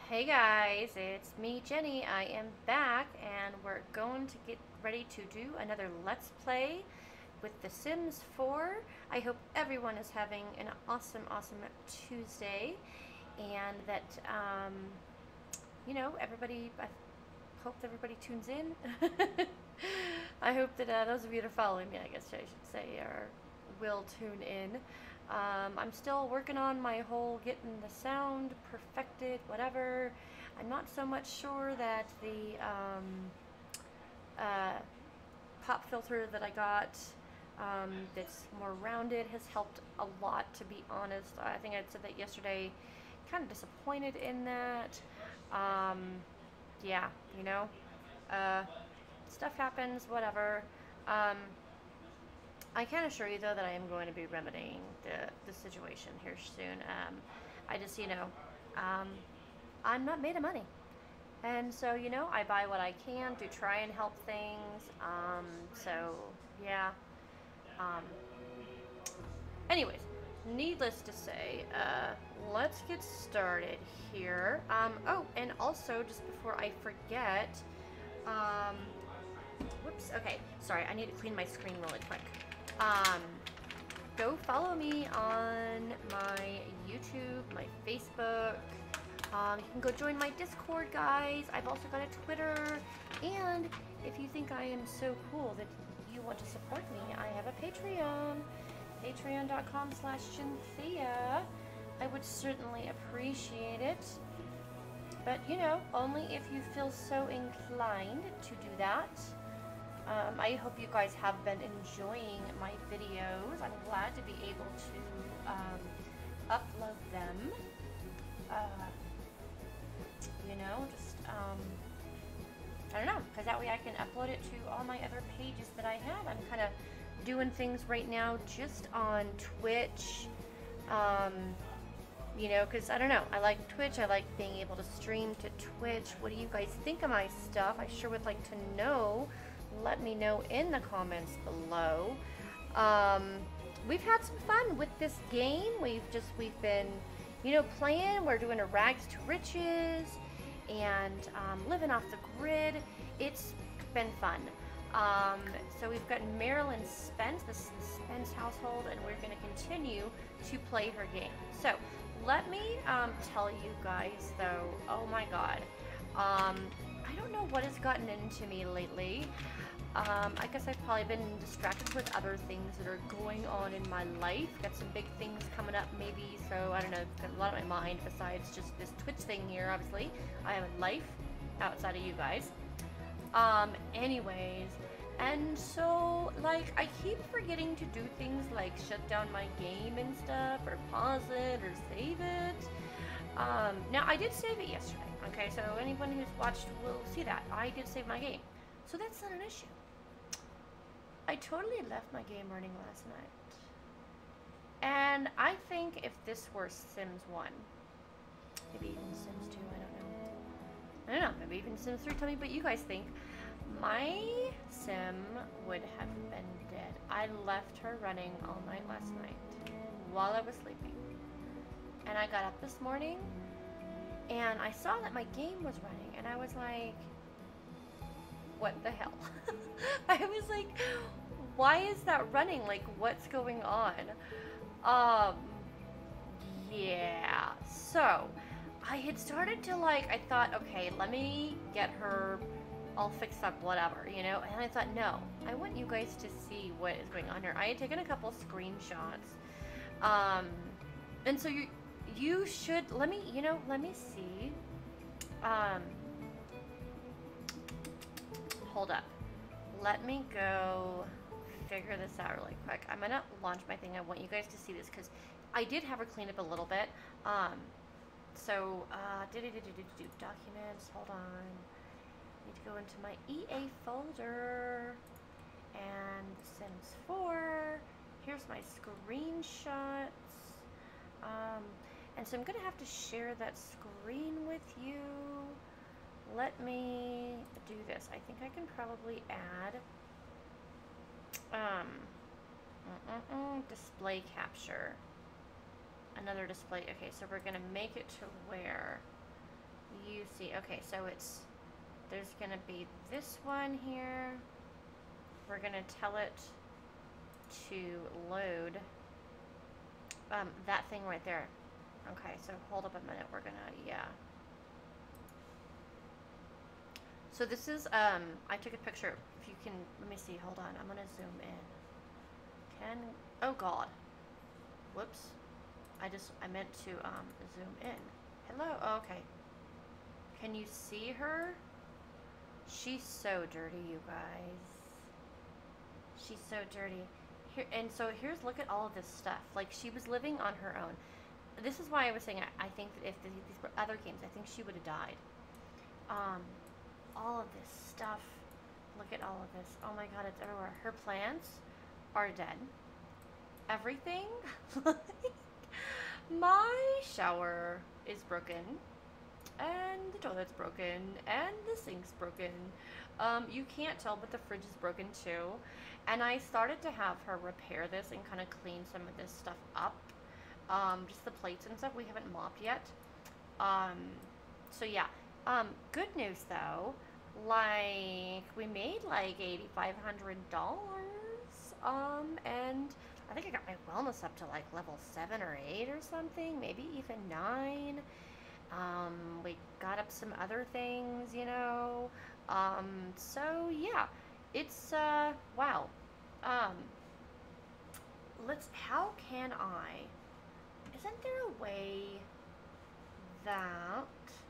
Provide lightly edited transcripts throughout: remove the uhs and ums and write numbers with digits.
Hey guys, it's me, Jenny. I am back and we're going to get ready to do another Let's Play with The Sims 4. I hope everyone is having an awesome Tuesday and that, everybody, I hope everybody tunes in. I hope that those of you that are following me, I guess I should say, will tune in. I'm still working on my whole getting the sound perfected, whatever. I'm not so much sure that the pop filter that I got that's more rounded has helped a lot, to be honest. I think I said that yesterday. Kind of disappointed in that. Yeah, uh, stuff happens, whatever. I can assure you, though, that I am going to be remedying the situation here soon. I just, I'm not made of money. And so, I buy what I can to try and help things. Yeah. Um, Anyways, needless to say, let's get started here. Oh, and also, just before I forget, um, whoops, okay, sorry, I need to clean my screen really quick. Um, Go follow me on my YouTube, my Facebook. You can go join my Discord, guys. I've also got a Twitter. And if you think I am so cool that you want to support me, I have a Patreon. Patreon.com/Cynthia. I would certainly appreciate it. But, only if you feel so inclined to do that. I hope you guys have been enjoying my videos. I'm glad to be able to upload them. I don't know, because that way I can upload it to all my other pages that I have. I'm kind of doing things right now just on Twitch. Because I don't know, I like Twitch. I like being able to stream to Twitch. What do you guys think of my stuff? I sure would like to know. Let me know in the comments below. We've had some fun with this game. We've been, playing. We're doing a rags to riches and living off the grid. It's been fun. So we've got Marilyn Spence. This is the Spence household, and we're going to continue to play her game. So let me tell you guys, though, oh my god, I don't know what has gotten into me lately. I guess I've probably been distracted with other things that are going on in my life. Got some big things coming up, maybe, so I don't know, got a lot on my mind besides just this Twitch thing here, obviously. I have a life outside of you guys. Anyways, and so, like, I keep forgetting to do things like shut down my game and stuff, or pause it, or save it. Now, I did save it yesterday, okay, so anyone who's watched will see that. I did save my game, so that's not an issue. I totally left my game running last night. And I think if this were Sims 1, maybe even Sims 2, I don't know, maybe even Sims 3, tell me what you guys think. My Sim would have been dead. I left her running all night last night while I was sleeping. And I got up this morning and I saw that my game was running and I was like, what the hell? I was like, why is that running? Like, what's going on? Yeah. So, I had started to, I thought, okay, let me get her all fixed up, whatever, and I thought, no, I want you guys to see what is going on here. I had taken a couple screenshots, and so you should, let me see, hold up, let me go figure this out really quick. I'm gonna launch my thing. I want you guys to see this, because I did have her clean up a little bit, documents, hold on. Need to go into my EA folder and Sims 4. Here's my screenshots. And so I'm gonna have to share that screen with you. Let me do this. I think I can probably add display capture. Another display. Okay, so we're gonna make it to where You see, okay, so there's gonna be this one here. We're gonna tell it to load that thing right there. Okay, so hold up a minute. We're gonna, yeah. So this is, I took a picture. If you can, let me see, hold on. I'm gonna zoom in. Oh God. Whoops. I meant to, zoom in. Hello, oh, okay. Can you see her? She's so dirty, you guys. She's so dirty. Here, and so here's, look at all of this stuff. Like, she was living on her own. This is why I was saying I think that if these were other games, I think she would have died. All of this stuff. Look at all of this. Oh my God, it's everywhere. Her plants are dead. Everything. My shower is broken. And the toilet's broken. And the sink's broken. You can't tell, but the fridge is broken too. And I started to have her repair this and kind of clean some of this stuff up. Just the plates and stuff we haven't mopped yet. So yeah. Good news though, like we made like $8,500. And I think I got my wellness up to like level 7 or 8 or something, maybe even 9. We got up some other things, you know. So yeah, it's wow. How can I? Isn't there a way that?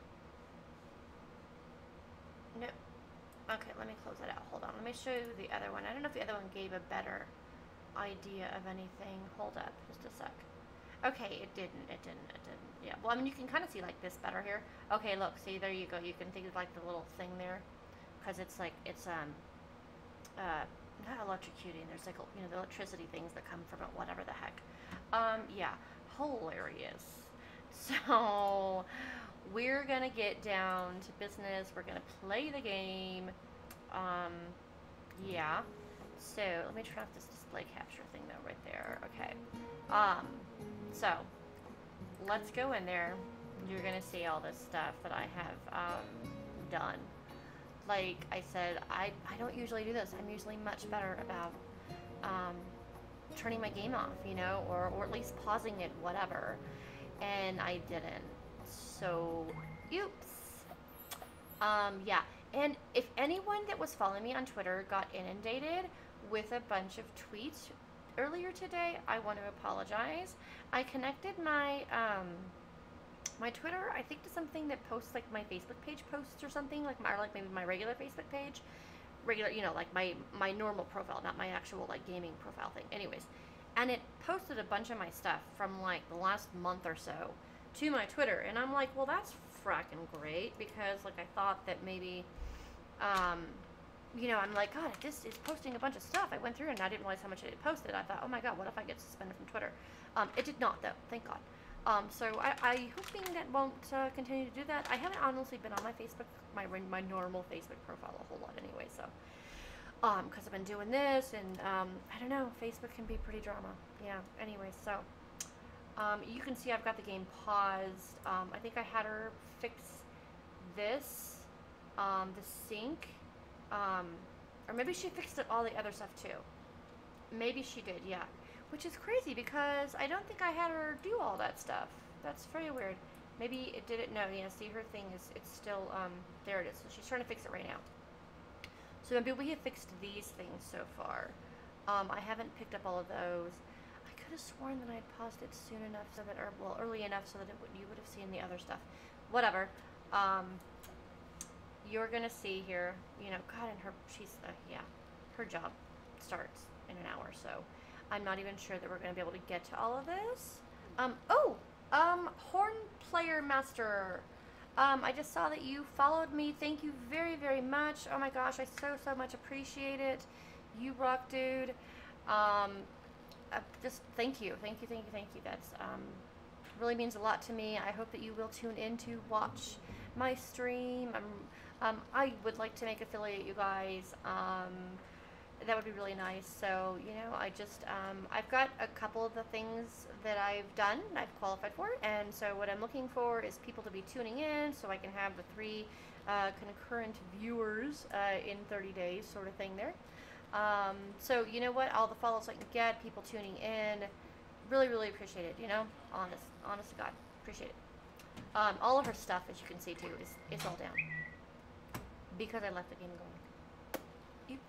No. Okay, let me close that out. Hold on. Let me show you the other one. I don't know if the other one gave a better idea of anything. Hold up, just a sec. Okay, it didn't. Yeah. Well, I mean, you can kind of see like this better here. Okay, look. See, there you go. You can think of like the little thing there, because it's like not electrocuting. There's like, you know, the electricity things that come from it. Whatever the heck. Yeah. Hilarious. So we're gonna get down to business. We're gonna play the game. Yeah. So let me turn off this display capture thing though right there. Okay. So let's go in there. You're gonna see all this stuff that I have done. Like I said, I don't usually do this. I'm usually much better about turning my game off, you know, or at least pausing it, whatever. And I didn't. So, oops. Yeah. And if anyone that was following me on Twitter got inundated with a bunch of tweets earlier today, I want to apologize. I connected my my Twitter, I think, to something that posts like my Facebook page posts or something, like maybe my regular Facebook page, you know, like my normal profile, not my actual like gaming profile thing. Anyways, and it posted a bunch of my stuff from like the last month or so to my Twitter, and I'm like, well, that's fracking great, because like I thought that maybe, you know, I'm like, God, if this is posting a bunch of stuff. I went through and I didn't realize how much it had posted. I thought, oh my God, what if I get suspended from Twitter? It did not, though, thank God. So I hoping that won't continue to do that. I haven't honestly been on my Facebook, my normal Facebook profile a whole lot anyway, so, because I've been doing this, and, I don't know, Facebook can be pretty drama. Yeah, anyway, so, you can see I've got the game paused. I think I had her fix this, the sink, or maybe she fixed all the other stuff too. Maybe she did, yeah. Which is crazy, because I don't think I had her do all that stuff. That's very weird. Maybe it didn't know. Yeah, see, her thing is, it's still, there it is. So she's trying to fix it right now. So maybe we have fixed these things so far. I haven't picked up all of those. I could have sworn that I had paused it soon enough so that, or well, early enough so that you would have seen the other stuff. Whatever. You're gonna see here, you know, God, and she's, yeah, her job starts in an hour, so I'm not even sure that we're gonna be able to get to all of this. Horn Player Master, I just saw that you followed me. Thank you very, very much. Oh my gosh, I so much appreciate it. You rock, dude. Just thank you. That's, really means a lot to me. I hope that you will tune in to watch my stream. I would like to make affiliate, you guys. that would be really nice. So, you know, I've got a couple of the things that I've done, I've qualified for, and so what I'm looking for is people to be tuning in so I can have the 3 concurrent viewers in 30 days, sort of thing there. So, you know what, all the follows I can get, people tuning in, really, really appreciate it, you know, honest to God, appreciate it. All of her stuff, as you can see too, is all down because I left the game going.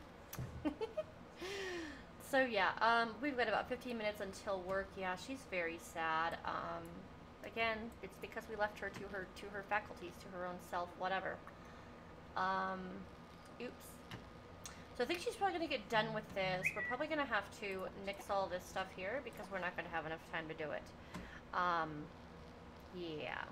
So yeah, we've got about 15 minutes until work. Yeah, she's very sad. Again, it's because we left her to her faculties, to her own self, whatever. Oops. So I think she's probably gonna get done with this. We're probably gonna have to nix all this stuff here because we're not gonna have enough time to do it. Yeah.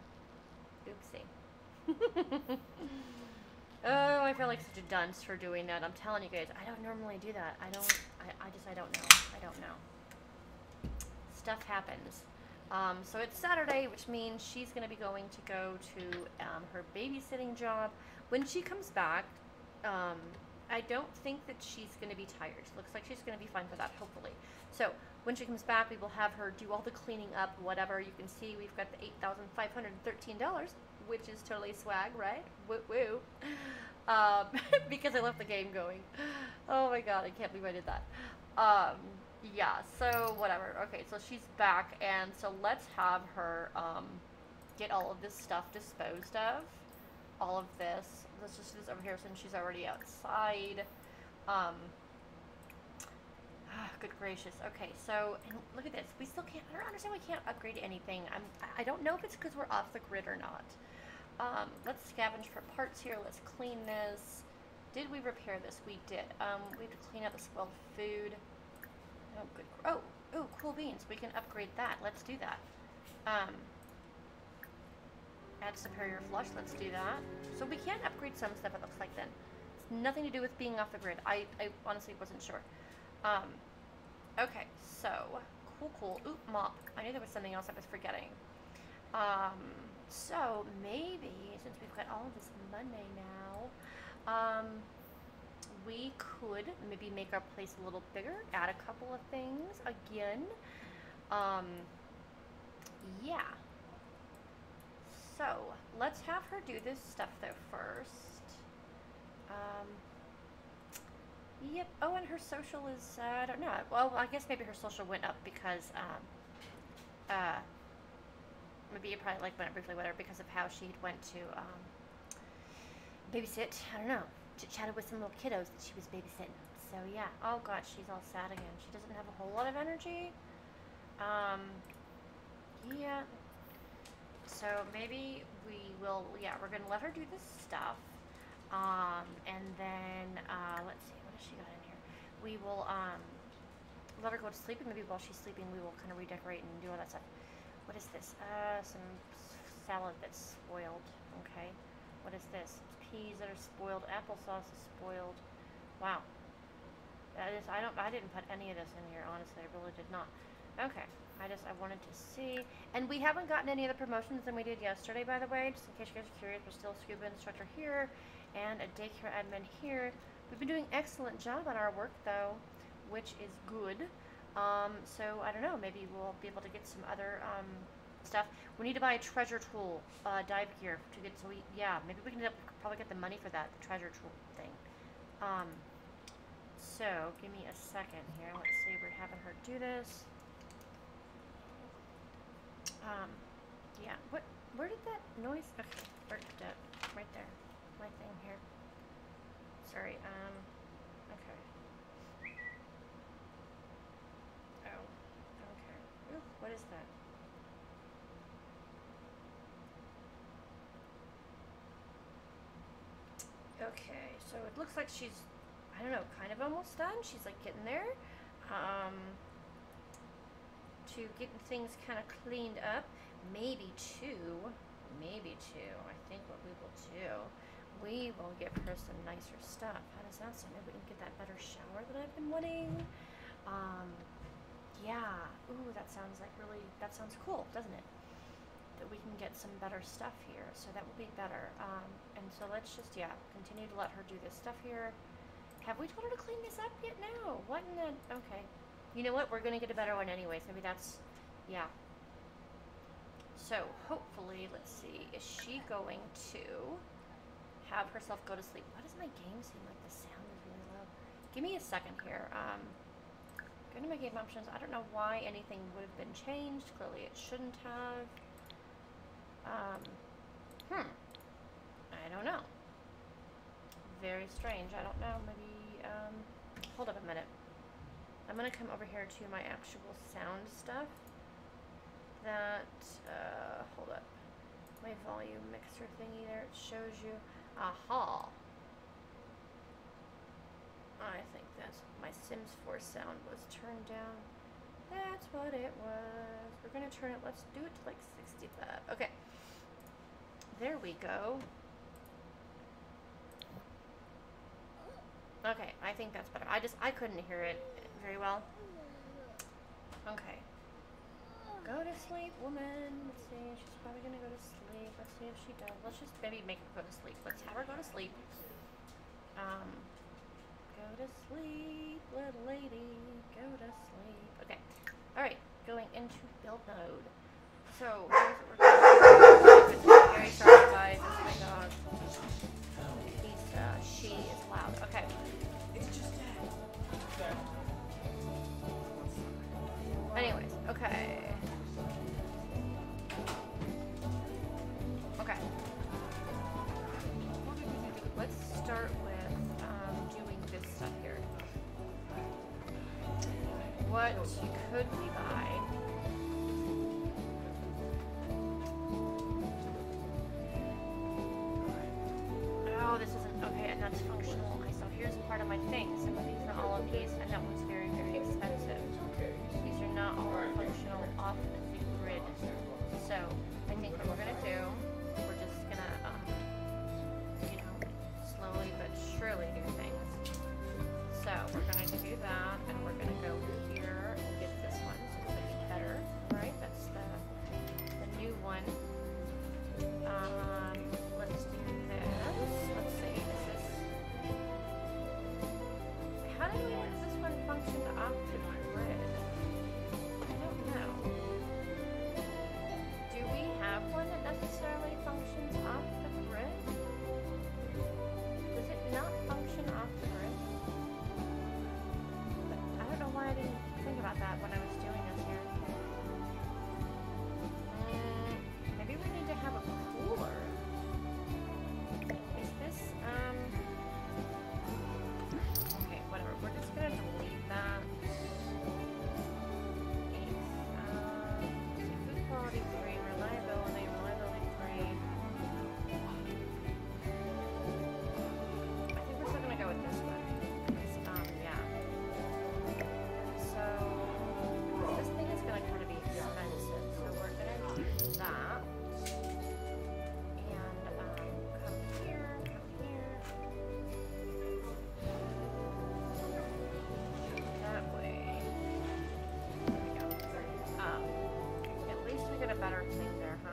Oopsie. Oh, I feel like such a dunce for doing that. I'm telling you guys, I don't normally do that. I don't know. I don't know. Stuff happens. So it's Saturday, which means she's going to be going to go to her babysitting job. When she comes back, I don't think that she's going to be tired. Looks like she's going to be fine for that, hopefully. So when she comes back, we will have her do all the cleaning up, whatever. You can see we've got the $8,513, which is totally swag, right? Woo woo. Because I left the game going. Oh my god, I can't believe I did that. Yeah, so whatever. Okay, so she's back, and so let's have her get all of this stuff disposed of. All of this. Let's just do this over here since she's already outside. Good gracious. Okay, so and look at this. We still can't. I don't understand why we can't upgrade anything. I don't know if it's because we're off the grid or not. Let's scavenge for parts here. Let's clean this. Did we repair this? We did. We have to clean out the spoiled food. Oh, good. Oh, cool beans. We can upgrade that. Let's do that. Add superior flush. Let's do that. So we can upgrade some stuff, it looks like then. It's nothing to do with being off the grid. I honestly wasn't sure. Okay, so cool. Oop, mop. I knew there was something else I was forgetting. So maybe since we've got all of this money now, we could maybe make our place a little bigger, add a couple of things again. Yeah. So let's have her do this stuff though first. Yep. Oh, and her social is, I don't know. Well, I guess maybe her social went up because, maybe you probably like went up briefly with her because of how she went to, babysit. I don't know. Chatted with some little kiddos that she was babysitting. So yeah. Oh god, she's all sad again. She doesn't have a whole lot of energy. Yeah. So maybe we will, yeah, we're gonna let her do this stuff. And then, let's see, what has she got in here? We will, let her go to sleep, and maybe while she's sleeping, we will kind of redecorate and do all that stuff. What is this? Some salad that's spoiled. Okay. What is this? Peas that are spoiled. Applesauce is spoiled. Wow. That is, I didn't put any of this in here, honestly. I really did not. Okay. I wanted to see. And we haven't gotten any other promotions than we did yesterday, by the way. Just in case you guys are curious, we're still scuba instructor here and a daycare admin here. We've been doing an excellent job on our work, though, which is good. So, I don't know, maybe we'll be able to get some other, stuff. We need to buy a treasure tool, dive gear to get, so yeah, maybe we can probably get the money for that, the treasure tool thing. So, give me a second here. Let's see, we're having her do this. Yeah, where did that noise, okay, where did that, right there, my thing here. Sorry, okay. Oh, okay. Ooh, what is that? Okay, so it looks like she's, I don't know, kind of almost done. She's like getting there. To get things kind of cleaned up. Maybe two. I think what we will do, we will give her some nicer stuff. How does that sound? Maybe we can get that better shower that I've been wanting. Yeah. Ooh, that sounds like really, that sounds cool, doesn't it? That we can get some better stuff here. So that will be better. And so let's just, yeah, continue to let her do this stuff here. Have we told her to clean this up yet? No. What in the... Okay. You know what? We're going to get a better one anyways. Maybe that's... Yeah. So, hopefully, let's see. Is she going to have herself go to sleep? Why does my game seem like the sound is really low? Give me a second here. Go to my game options. I don't know why anything would have been changed. Clearly, it shouldn't have. I don't know. Very strange. I don't know. Maybe, hold up a minute. I'm going to come over here to my actual sound stuff. That, hold up. My volume mixer thingy there. It shows you. Aha. I think that's my Sims 4 sound was turned down. That's what it was. We're going to turn it. Let's do it to like 65. Okay. There we go. Okay, I think that's better. I couldn't hear it very well. Okay. Go to sleep, woman. Let's see. She's probably gonna go to sleep. Let's see if she does. Let's just maybe make her go to sleep. Let's have her go to sleep. Go to sleep, little lady. Go to sleep. Okay. Alright, going into build mode. So, here's what we're going to do. Very sorry, guys. That's my dog. She is loud. Okay. Anyways, okay. Okay. Let's start with doing this stuff here. What could we buy? Oh, this isn't okay, and that's functional. Okay, so here's part of my thing. Some of these are all of these, and that one's very, very expensive. These are not all functional off the grid. So I think what we're gonna do, we're just gonna, you know, slowly but surely do things. So we're gonna do that, and we're gonna go here and get this one. So it's gonna be better, right? That's the new one. Let's do this. Let's see. Is this? How does this one function off the grid? I don't know. Do we have one that necessarily functions off the grid? Does it not function off the grid? But I don't know why I didn't think about that when I was doing this here. Maybe we need to have a cooler. Is this, okay, whatever. We're just gonna delete that. Food quality 3, reliability 3. I think we're still gonna go with this one. Yeah. So, this thing is gonna kind of be expensive, so we're gonna do that. And, come here. That way. There we go. At least we get a better thing there, huh?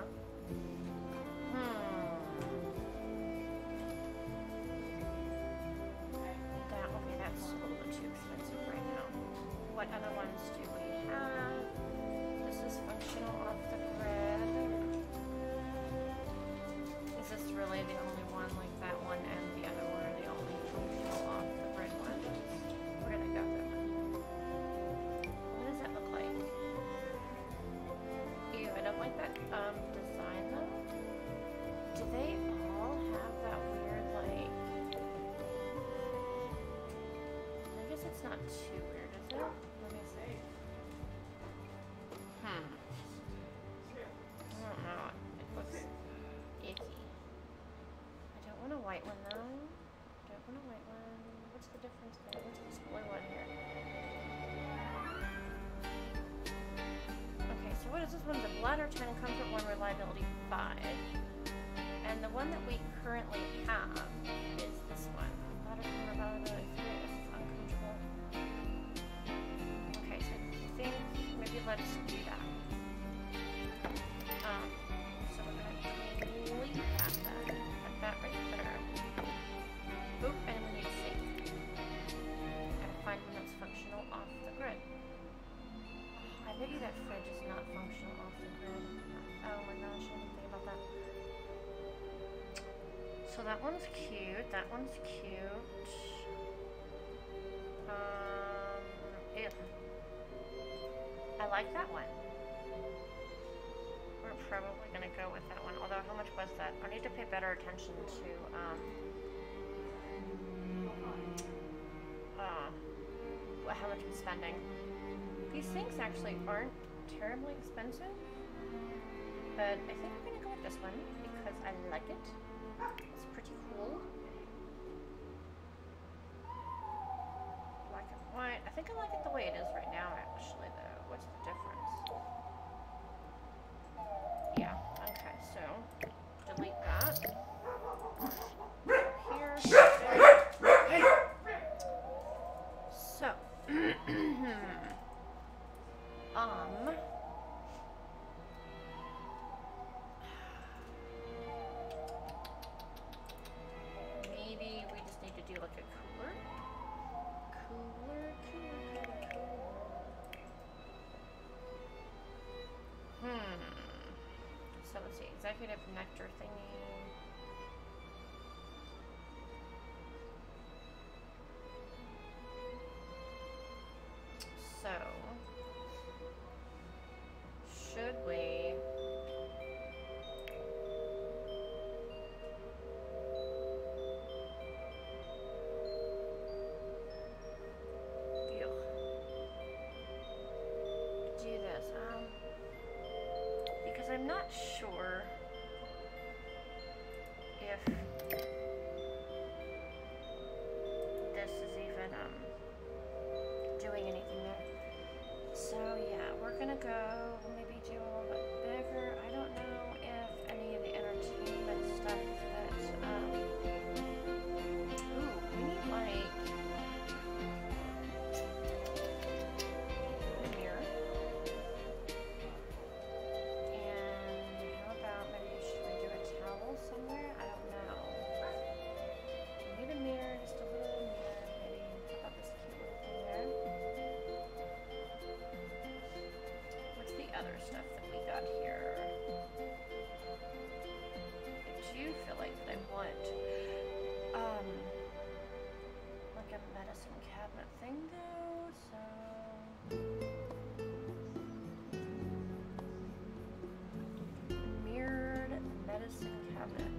Okay, that's a little bit too expensive right now. What other ones do we have? This is functional off the grid. Is this really the only one, like that one and the other one are the only functional off the grid ones? We're gonna go there. What does that look like? Ew, I don't like that design though. Do they all have that weird, like... I guess it's not too weird, is it? Let me see. I don't know. It looks icky. I don't want a white one though. Don't want a white one. What's the difference there? What's this blue one here? Okay, so what is this one? The bladder 10, comfort 1, reliability 5. And the one that we currently have is this one. Bladder 10, reliability 3. This is uncomfortable. Okay, so I think maybe let's do that. So we're gonna delete that then. Put that right there. Boop, and we need to save. So that one's cute. That one's cute. Ew. I like that one. We're probably gonna go with that one. Although, how much was that? I need to pay better attention to, how much I'm spending. These things actually aren't terribly expensive, but I think I'm gonna go with this one because I like it. It's pretty cool. Black and white. I think I like it the way it is right now, actually, though. What's the difference? Yeah, okay, so delete that. Here, so, maybe we just need to do like a cooler. So let's see, executive nectar thingy. So, should we do this? Because I'm not sure if this is even doing anything there. So yeah, we're gonna go maybe do a little bit bigger. I don't know if any of the entertainment stuff that ooh, we need like a mirror. And how about maybe should we do a towel somewhere? I don't know. We need a mirror, just a little mirror, maybe. How about this cute little thing there? What's the other stuff that we got here? I do feel like that I want like a medicine cabinet thing though, so mirrored medicine cabinet.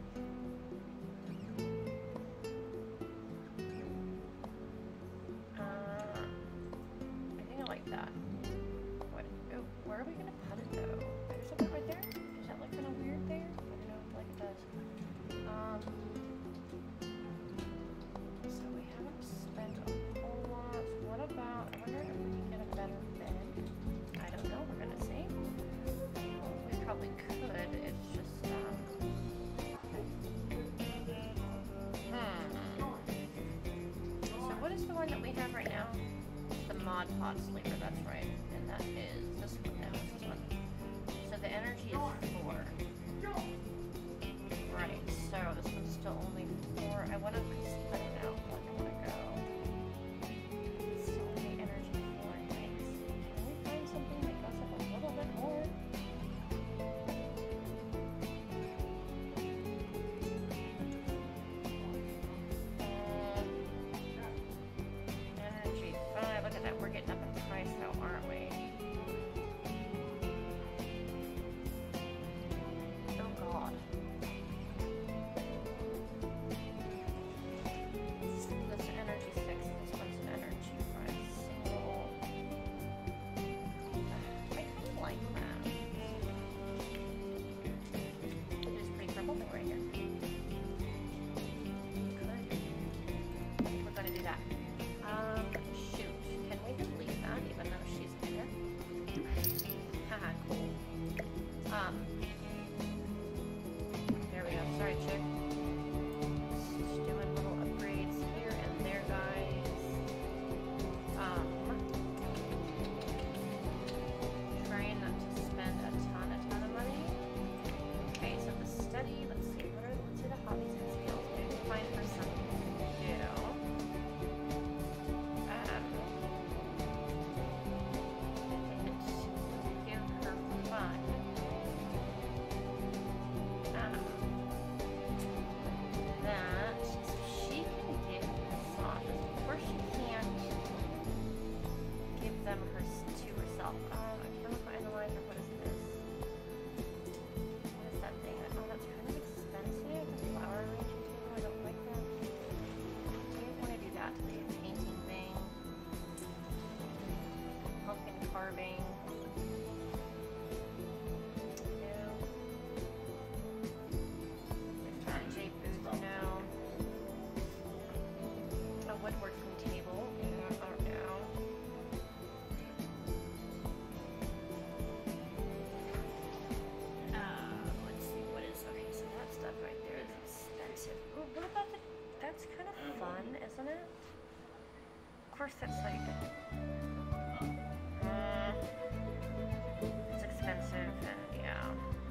I think I like that. What? Oh, where are we gonna put it though? There's something right there. Does that look kind of weird there? I don't know. I feel like it does. So we haven't spent a whole lot. What about? I wonder if we can get a better bed. I don't know. We're gonna see. We probably could. It's just So what is the one that we have right now? The Mod Pod Sleeper, that's right. And that is this one now, this one. So the energy is 4. Right, so this one's still only 4. I want to split it out, like I want to go. Still only energy 4, nice. Can we find something that goes up a little bit more? Energy 5, look at that, we're getting up in price now, aren't we? carving. No. J booth, no. A woodworking table, yeah, oh no. Let's see, what is, okay, so that stuff right there is expensive. Ooh, what about the, that's kind of fun, isn't it? Of course that's like, it's expensive, and yeah.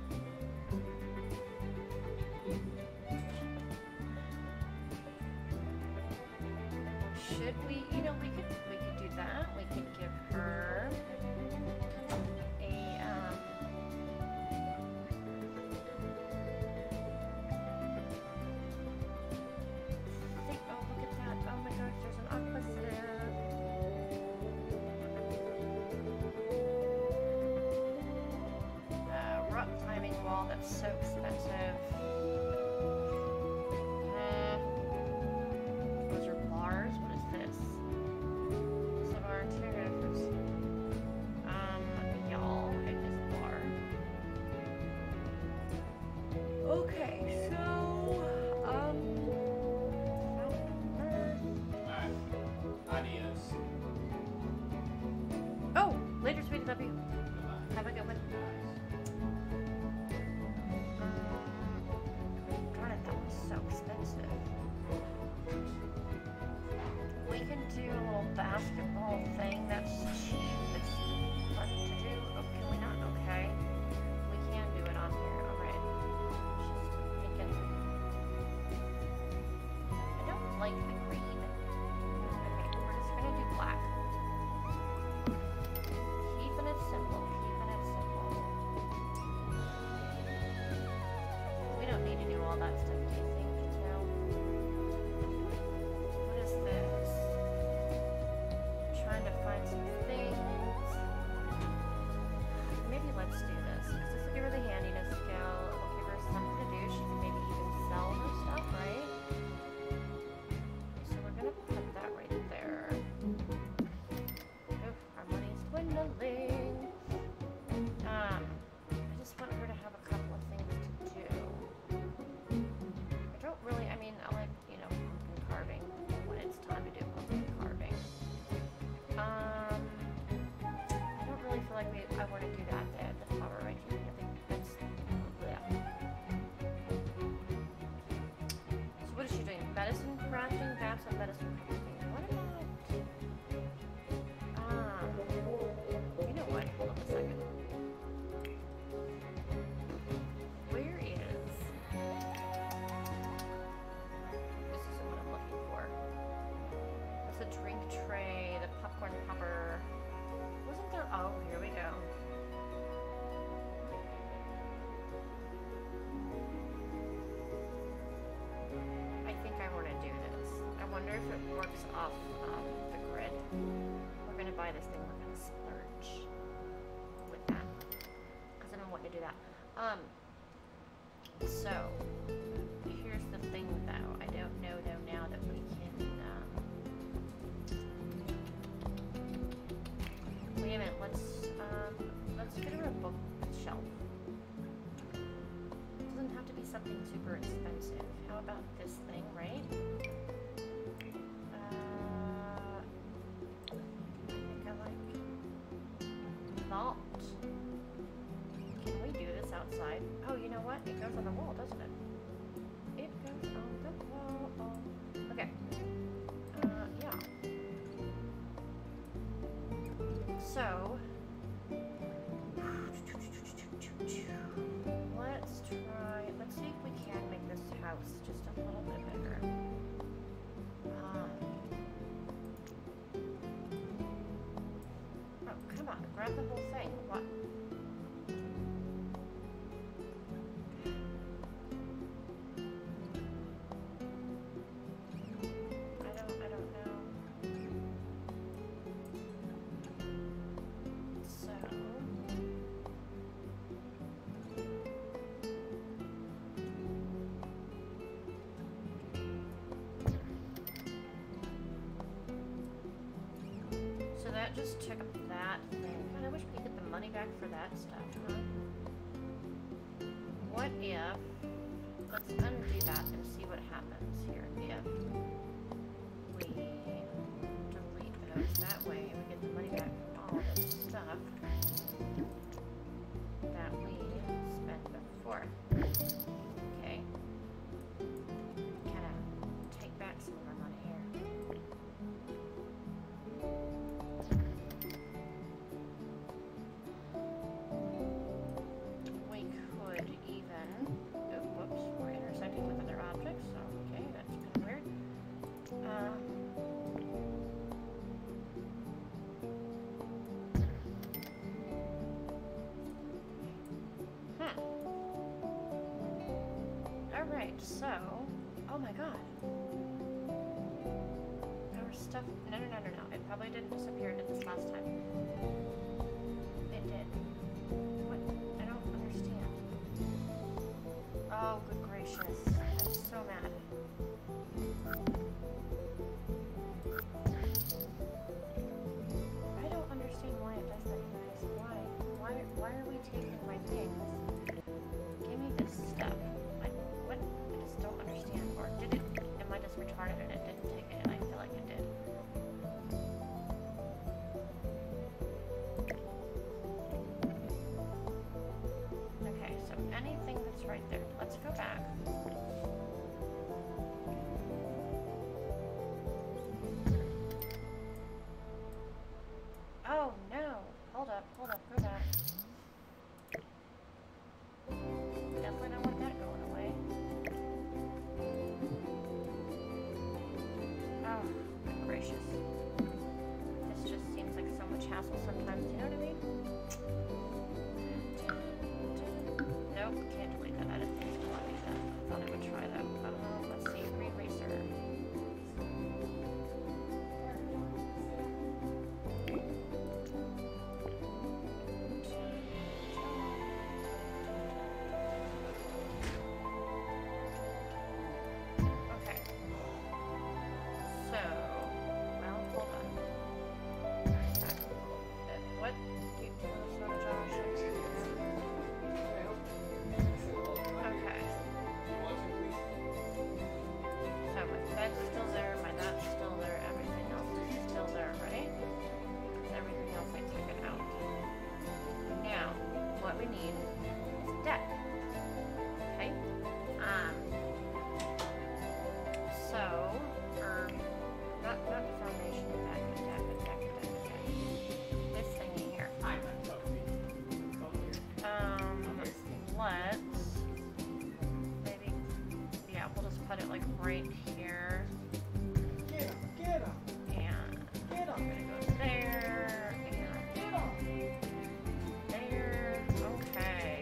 Should we, you know, we could do that. We could give her a, oh, look at that. Oh my gosh, there's an octopus there. Rock climbing wall, that's so expensive. Those are bars? What is this? Some of our interiors. Y'all, it is bar. Okay, so, Adios. oh, later, sweetie, love you. Have a good one. Darn it, that was so expensive. We can do a little basketball thing that's cheap, it's fun to do. Oh, can we not? Okay. We can do it on here, alright. Just thinking. I don't like the green. Okay, we're just gonna do black. Keeping it simple, keeping it simple. We don't need to do all that stuff, do you think? No? What is this? Trying to find some things. Maybe let's do this, because this will give her the handiness skill. It'll give her something to do. She can maybe even sell her stuff, right? So we're gonna put that right there. Oof, our money's dwindling. I just want her to have a couple of things to do. I don't really, I mean, I like, you know, pumpkin carving when it's time to do pumpkin carving. I don't really feel like I want to do that at the flower arrangement. I think that's, bleh. So what is she doing? Medicine crafting? That's what medicine crafting. What about, you know what? Hold on a second. Where is, this isn't what I'm looking for. What's the drink tray, the popcorn popper? Wasn't there, oh, here we go. I think I want to do this. I wonder if it works off the grid. We're going to buy this thing, we're going to splurge with that. Because I've been wanting to do that. So, here's the thing though. I don't know though now that we can, wait a minute, let's get her a bookshelf. Doesn't have to be something super expensive. How about this thing, right? I think I like vault. Can we do this outside? Oh, you know what? It goes on the wall, doesn't it? It goes on the wall. Okay. Yeah. So, let's see if we can make this house just a little bit bigger. Oh, come on, grab the whole thing. What? I don't know. So, that just took up that thing. Kind I wish we could get the money back for that stuff, huh? What if... Let's undo that and see what happens here. If we delete those that way, we get the money back for all the stuff that we spent before. Okay. Kinda take back some of our money here. We could even... Oh, whoops, we're intersecting with other objects, so okay, that's kind of weird. Alright, so... Oh my god. Our stuff... No. It probably didn't disappear. It did this last time. It did. What? I don't understand. Oh, good gracious. I'm so mad. I don't understand why it does that, you guys. Why? Why are we taking my things? Give me this stuff. Like, what? I just don't understand. Or did it... Am I just retarded and it didn't take it and I feel like it did? Okay, so anything that's right there. Let's go back. Oh no! Hold up, go back. Definitely don't want that going away. Oh, good gracious. This just seems like so much hassle sometimes, you know what I mean? Nope, can't delete that. I didn't think it would let me that. I thought I would try that. Let's see, re-eraser. Okay. So, well, hold on. Back a little bit. What? You want to sort of Josh? Okay. So my bed's still there, my that's still there, everything else is still there, right? Everything else I took it out. Now, what we need is a deck. Okay? So, not the foundation, deck. This thingy here. Let's maybe, yeah, we'll just put it like right here. Get him! And Get I'm gonna go there and there. Okay.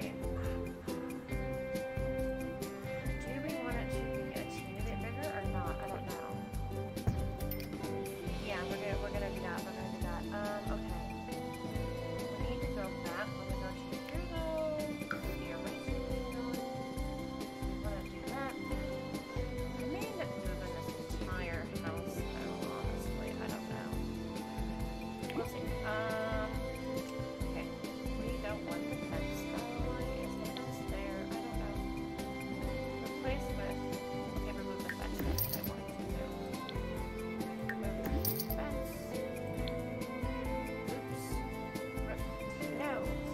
Do we want it to be a teeny bit bigger or not? I don't know. Yeah, we're gonna do that. Okay. We need to go back when we go to Google. The eraser. We want to do that. I may end up moving this entire house though, honestly. I don't know. We'll see. Okay. We don't want the fence though. Is the fence there? I don't know. Replace with... Okay, remove the fence. That's what I wanted to do. Remove the fence. Oops. No.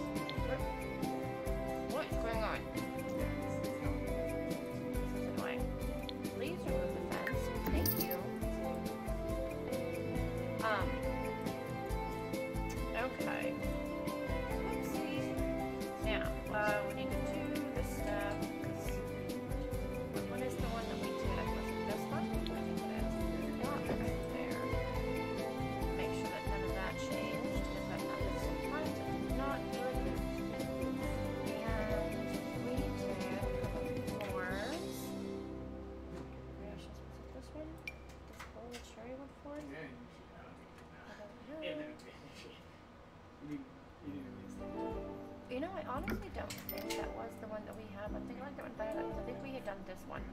What is going on? This is annoying. Please remove the fence. Thank you. Okay. Oopsie. Now, we need to do this stuff. What is the one that we did? Was it this one? I think it is. Not right there. Make sure that none of that changed, because that happens sometimes. It did not do it. And we did a couple of floors. Gosh, was it this one? This whole cherry wood floor? I don't know. You know, I honestly don't think that was the one that we had. I think I like that one better. I think we had done this one.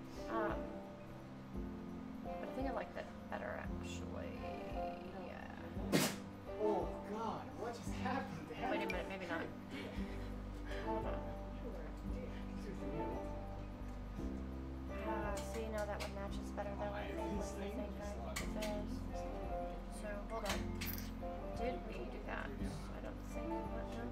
But I think I like that better, actually. Yeah. Oh God, what just happened? hold on. See, now that one matches better though, I think. What do you think, guys? It does. So, hold on. Did we do that? I don't think we went down.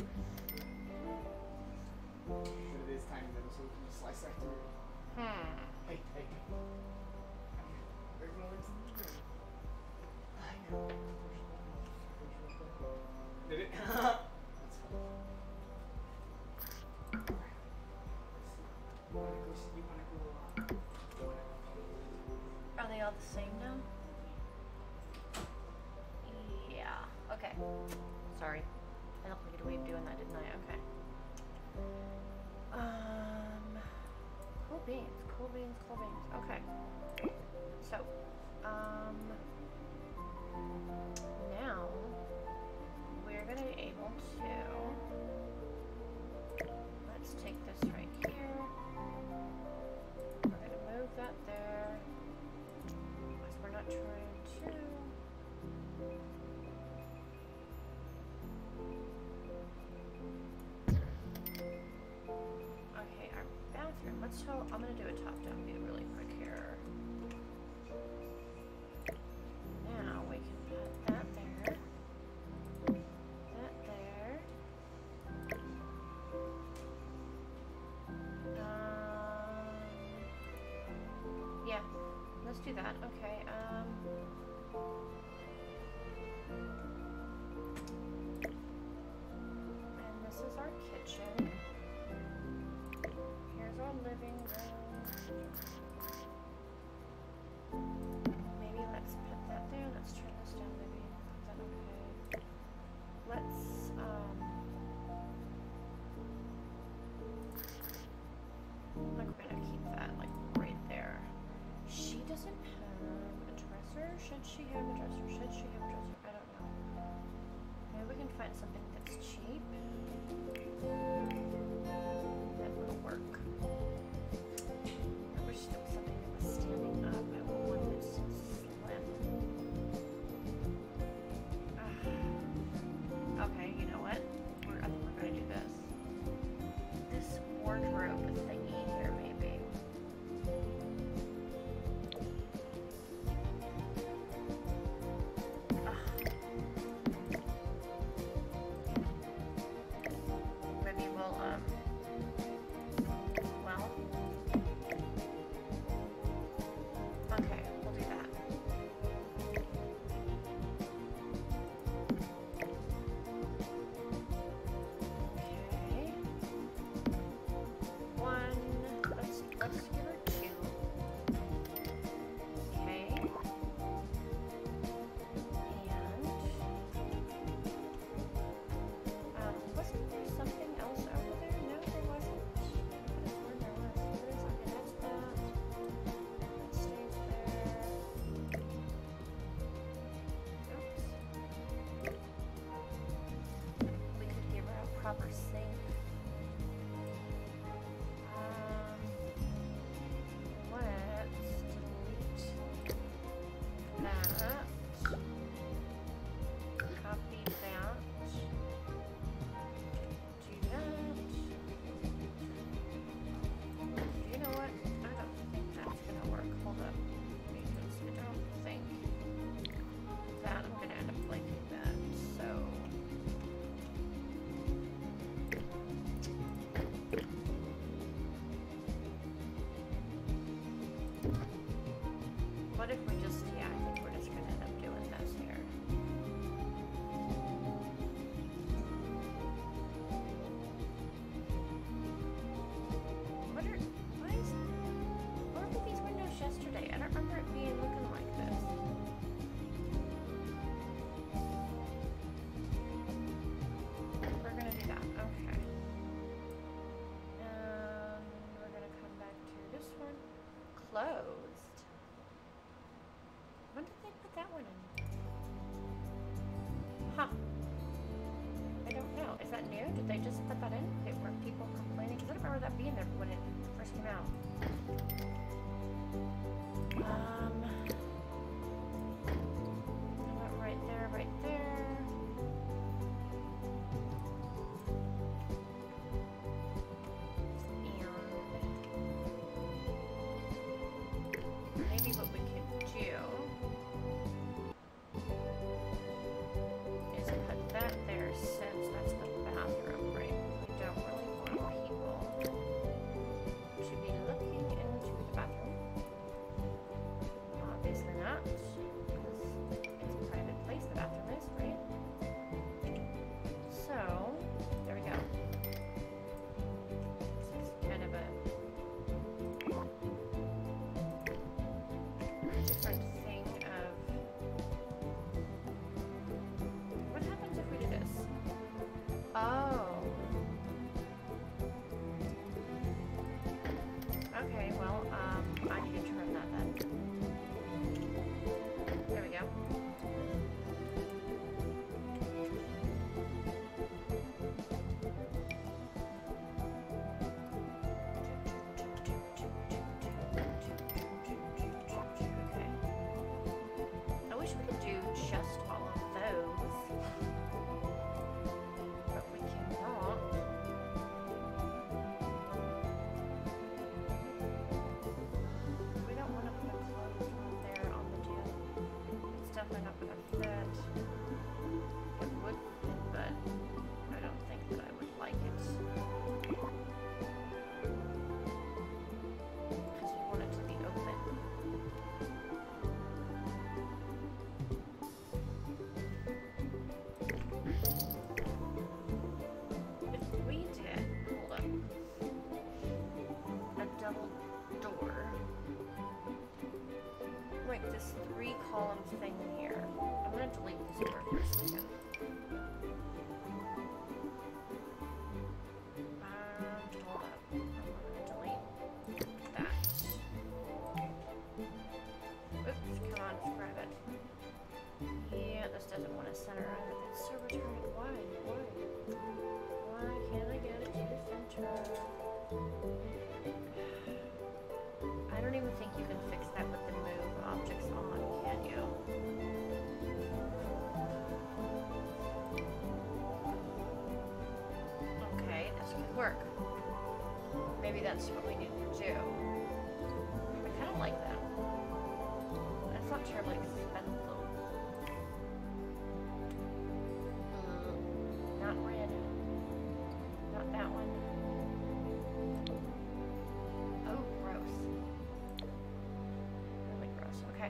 But it is tiny though, so we can just slice that through. Hey, hey. There's no reason to do it. I know. Did it? That's fine. Are they all the same now? Yeah. Okay. Sorry. I don't get a way of doing that, didn't I? Okay. Cool beans. Cool beans. Cool beans. Okay. So, now we're gonna be able to. Let's take this right here. We're gonna move that there. Because we're not trying to. Okay, our bathroom. Let's show. I'm gonna do a top-down view really quick here. Now we can put that there. That there. Yeah, let's do that. Okay, and this is our kitchen. Here's our living room. Maybe let's put that there. Let's turn this down maybe. Is that okay? Let's, like we're gonna keep that like right there. She doesn't have a dresser. Should she have a dresser? Should she have a dresser? I don't know. Maybe we can find something that's cheap. That will work. I wish there was something that was standing up. I want one that's slim. Okay, you know what? I think we're gonna do this. This wardrobe thingy here, maybe. Maybe we'll, well, okay, we'll do that. Okay. One, let's give her two. Okay. And, wasn't there something else over there? No, there wasn't. I could have sworn there was. There is. Okay, that's that. That stays there. Oops. We could give her a proper sink. Let's delete that. Copy that. Do that. You know what? I don't think that's gonna work. Hold up. Because I don't think that I'm gonna end up liking that. So what if we just, yeah, I think we're just gonna end up doing this here. Where were these windows yesterday? I don't remember it being looking like this. We're gonna do that, okay. And we're gonna come back to this one. Closed. When did they put that one in? Huh. I don't know. Is that new? Did they just put that in? Were people complaining? Because I don't remember that being there when it first came out. You know what? Right there, right there. different thing of... What happens if we do this? Oh. Okay, well, I need to trim that then. There we go. Okay. I wish we could do just all of those. But we cannot. We don't want to put a closed one there on the gym. It's definitely not going to fit. It would fit, but I don't think that I would like it. Because we want it to be open. If we did, hold up, a double door, like this 3-column thing here. I'm gonna delete this door for a second. Hold up. I'm gonna delete that. Oops, come on, grab it. Yeah, this doesn't want to center either. It's so retarded. Why? Why can't I get it to the center? I don't even think you can fix that with the move objects on, can you? Okay, this could work. Maybe that's what we need to do. I kind of like that. That's not terribly expensive. Not red. Not that one. Oh, gross. Really gross. Okay.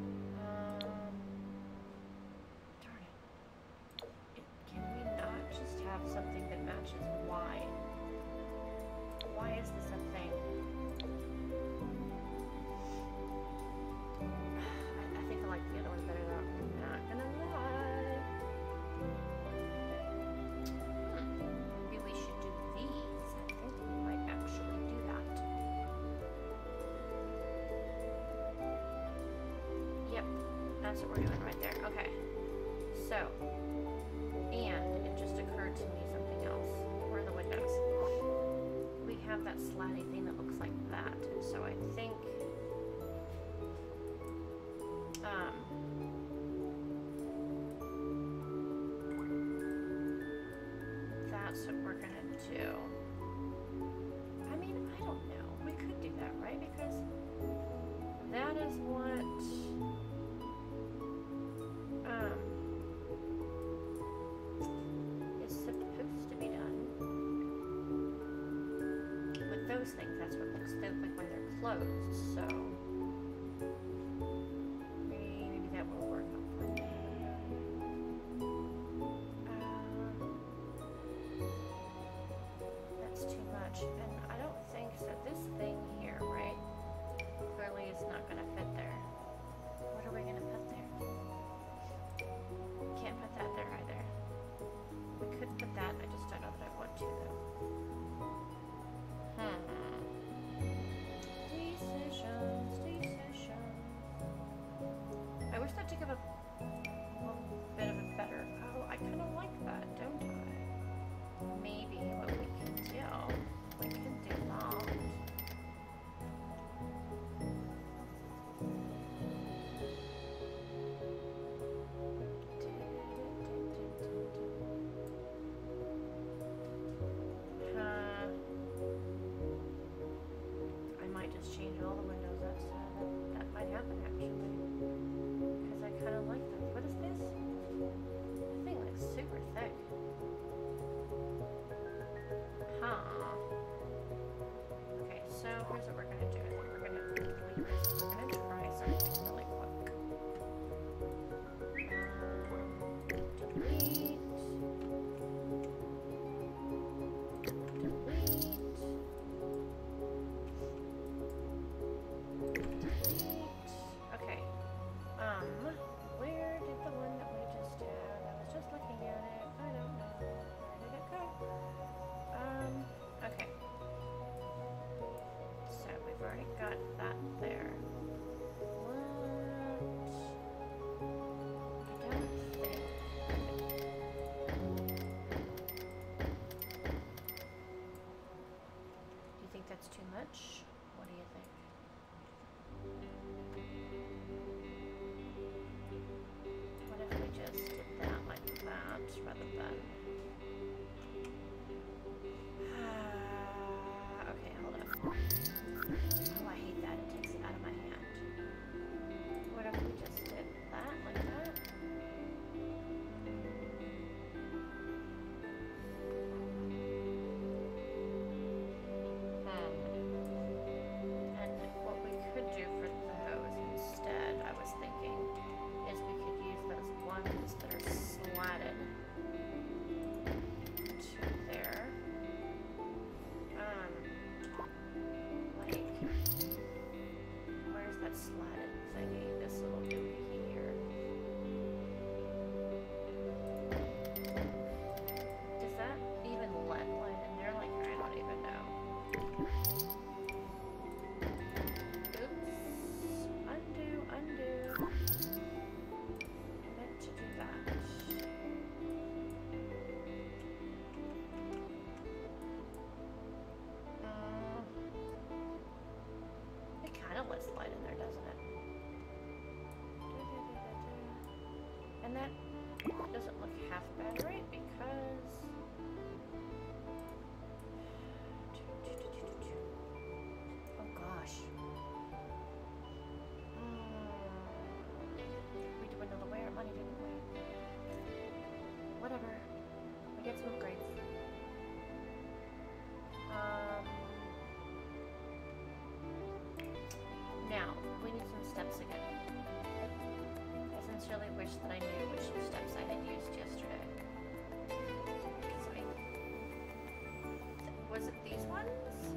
Darn it. Can we not just have something that matches Y? Why is this a thing? I think I like the other one better though. I'm not gonna lie. Maybe we should do these. I think we might actually do that. Yep, that's what we're doing right there. Okay. So, and it just occurred to me something else. Where are the windows? We have that slatty thing that looks like that, and so I think that's what we're gonna do. I mean, I don't know. We could do that, right? Because that is what is supposed to be done. With those things, that's what looks like when they're closed, so maybe that will work out for me. That's too much, and I don't think so. This thing here, right? Clearly it's not going to fit there. What are we going to put there? Can't put that there either. We could put that, I just don't know that I want to though. Decisions. I wish that took up a little bit of a better... Oh, I kind of like that, don't I? Maybe what we can do... We can do that. I might just change all the windows up so that might happen actually. Because I kind of like that. What is this? This thing looks super thick. Huh. Okay, so here's what we're going to do. I think we're going to delete this. We're going to try something really quick. Delete. Okay, already got that there. What? I don't think. Do you think that's too much? What do you think? What if we just did that like that rather than... okay, hold up. Oh, I hate that. It takes it out of my hand. What if we just did that like that? And what we could do for those instead, I was thinking, is we could use those ones that are slatted to there. Like, where's that slatted thingy? This little dookie here. Does that even let light in there? Like, I don't even know. Oops. Undo, undo. I meant to do that. It kind of lets light in there, doesn't it? And that doesn't look half bad, right? Because... oh gosh. We dwindled away our money, didn't we? Whatever. We get some upgrades. Now, we need some steps again. I sincerely wish that I knew which steps I had used yesterday. Was it these ones?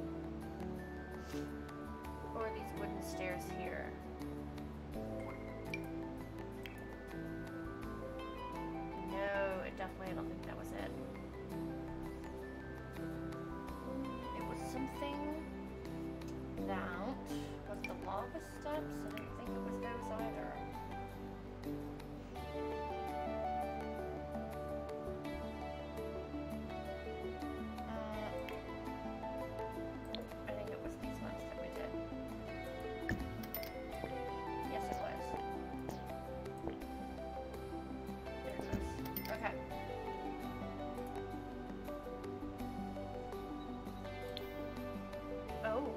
Or these wooden stairs here? No, it definitely, I don't think that was it. It was something that was the lava steps. I didn't think it was those either. I think it was these ones that we did. Yes, it was. There it is. Okay. Oh.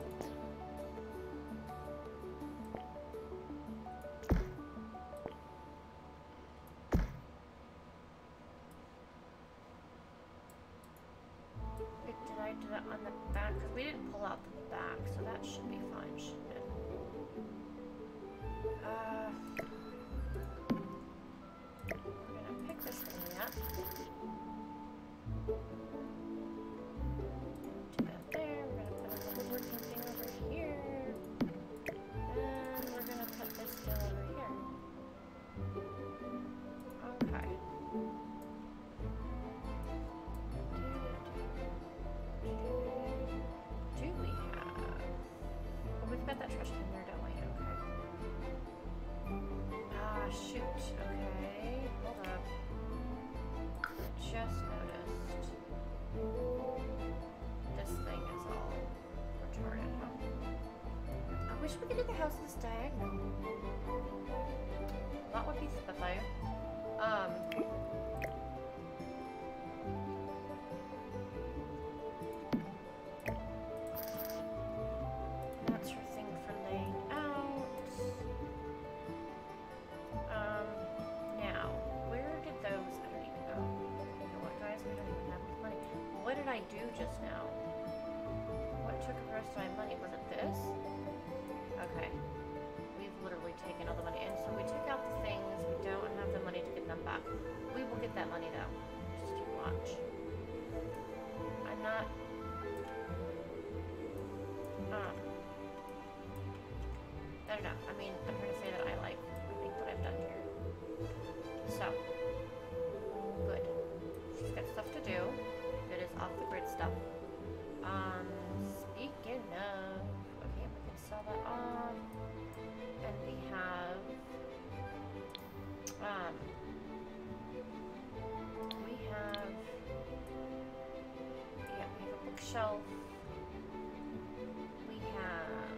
Did I do that on the back? Because we didn't pull out the back, so that should be fine, shouldn't it? We're gonna pick this thing up. Do that there. We're gonna put a little working thing over here. And we're gonna put this still over here. Okay. Do we have... oh, we've got that trash can there, don't we? Okay. Ah, shoot. Okay. Hold up. I just noticed. This thing is all retarded, huh? I wish we could do the houses diagonal. That would be spiffy. That's her thing for laying out. Now, where did those, I don't even know. You know what, guys, we don't even have enough money. What did I do just now? What took the rest of my money? Was it this? Okay. We've literally taken all the money. And so we took out the things. We don't have the money to get them back. We will get that money, though. Just you watch. I'm not... I don't know. I mean, I'm going to say that I think what I've done here. So, good. She's got stuff to do. It is off the grid stuff. Speaking of, okay, we can sell shelf. We have...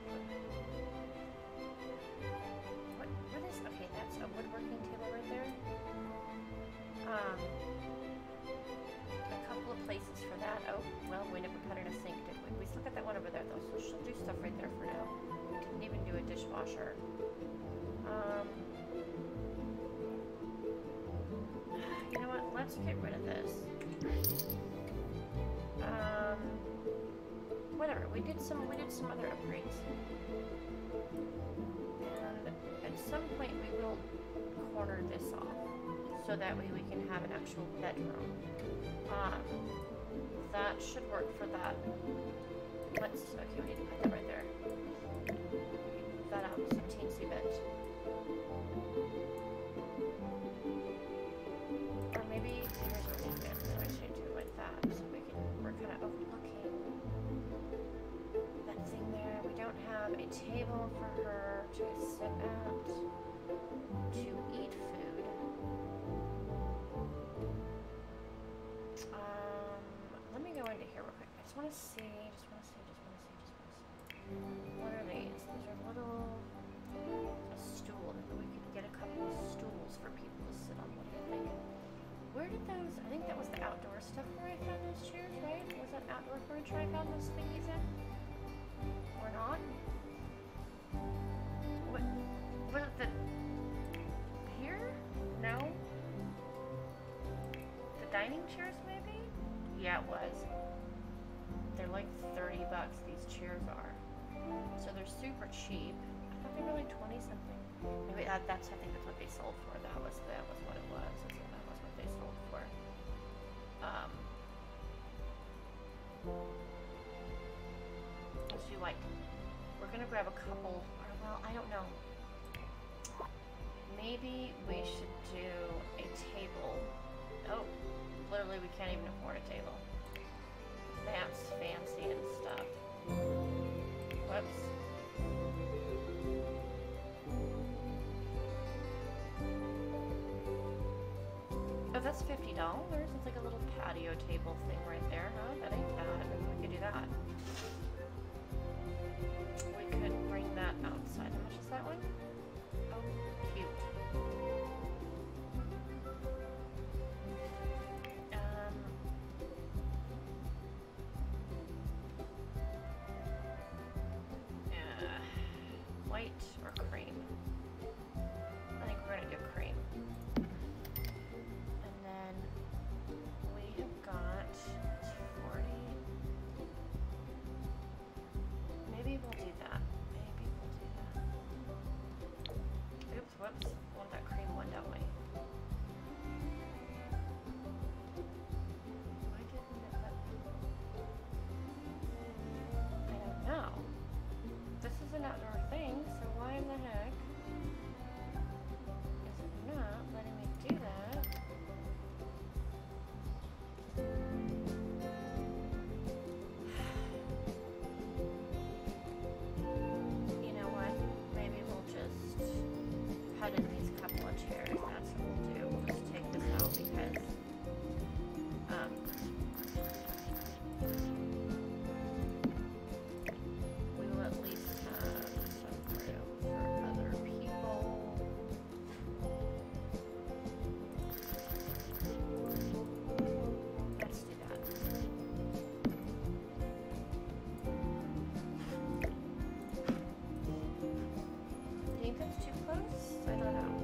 What is... Okay, that's a woodworking table right there. A couple of places for that. Oh, well, we never put in a sink, did we? We still got that one over there, though, so she'll do stuff right there for now. We didn't even do a dishwasher. You know what? Let's get rid of this. Whatever. We did some other upgrades. And at some point we will corner this off, so that way we can have an actual bedroom. That should work for that. Okay, we need to put that right there. Move that out just a teensy bit. Or maybe, here's what we do. I should do it like that, so we're kind of overlooking that thing there. We don't have a table for her to sit at, to eat food. Let me go into here real quick. I just want to see. What are these? These are little, a stool. Maybe we could get a couple of stools for people to sit on. What do you think? Where did those, I think that was the outdoor stuff where I found those chairs, right? Was that outdoor furniture I found those thingies in? Or not? What is the, here? No? The dining chairs maybe? Yeah, it was. They're like 30 bucks, these chairs are. So they're super cheap. I thought they were like 20 something. Maybe I think that's what they sold for. That was what it was. That was what they sold for. What do you like? We're gonna grab a couple, or well, I don't know. Maybe we should do a table. Oh, literally we can't even afford a table. That's fancy and stuff. Whoops. Oh, that's $50. It's like a little patio table thing right there, huh? That ain't bad. Maybe we could do that. We could bring that outside. How much is that one? Oh, cute. White or cream? I think we're gonna do cream. And then we have got 40. Maybe we'll do that. Oops, whoops. We want that cream one, don't we? Why didn't it let me? I don't know. This is an outdoor thing, so why in the heck is it not letting me do that? You know what? Maybe we'll just cut in these couple of chairs. That's what we'll do. We'll just take this out because we will at least have some room for other people. Let's do that. Think that's too close? I don't know.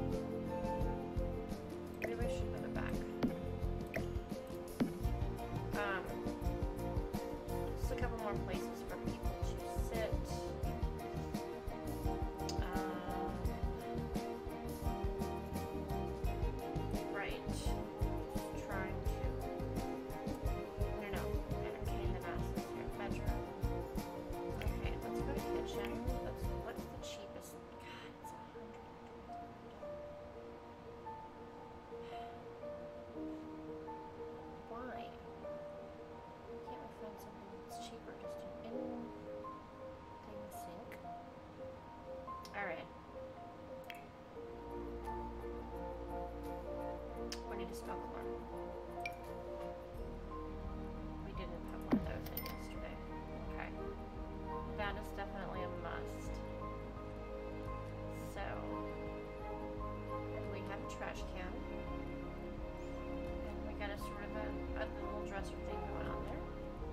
compressor thing going on there.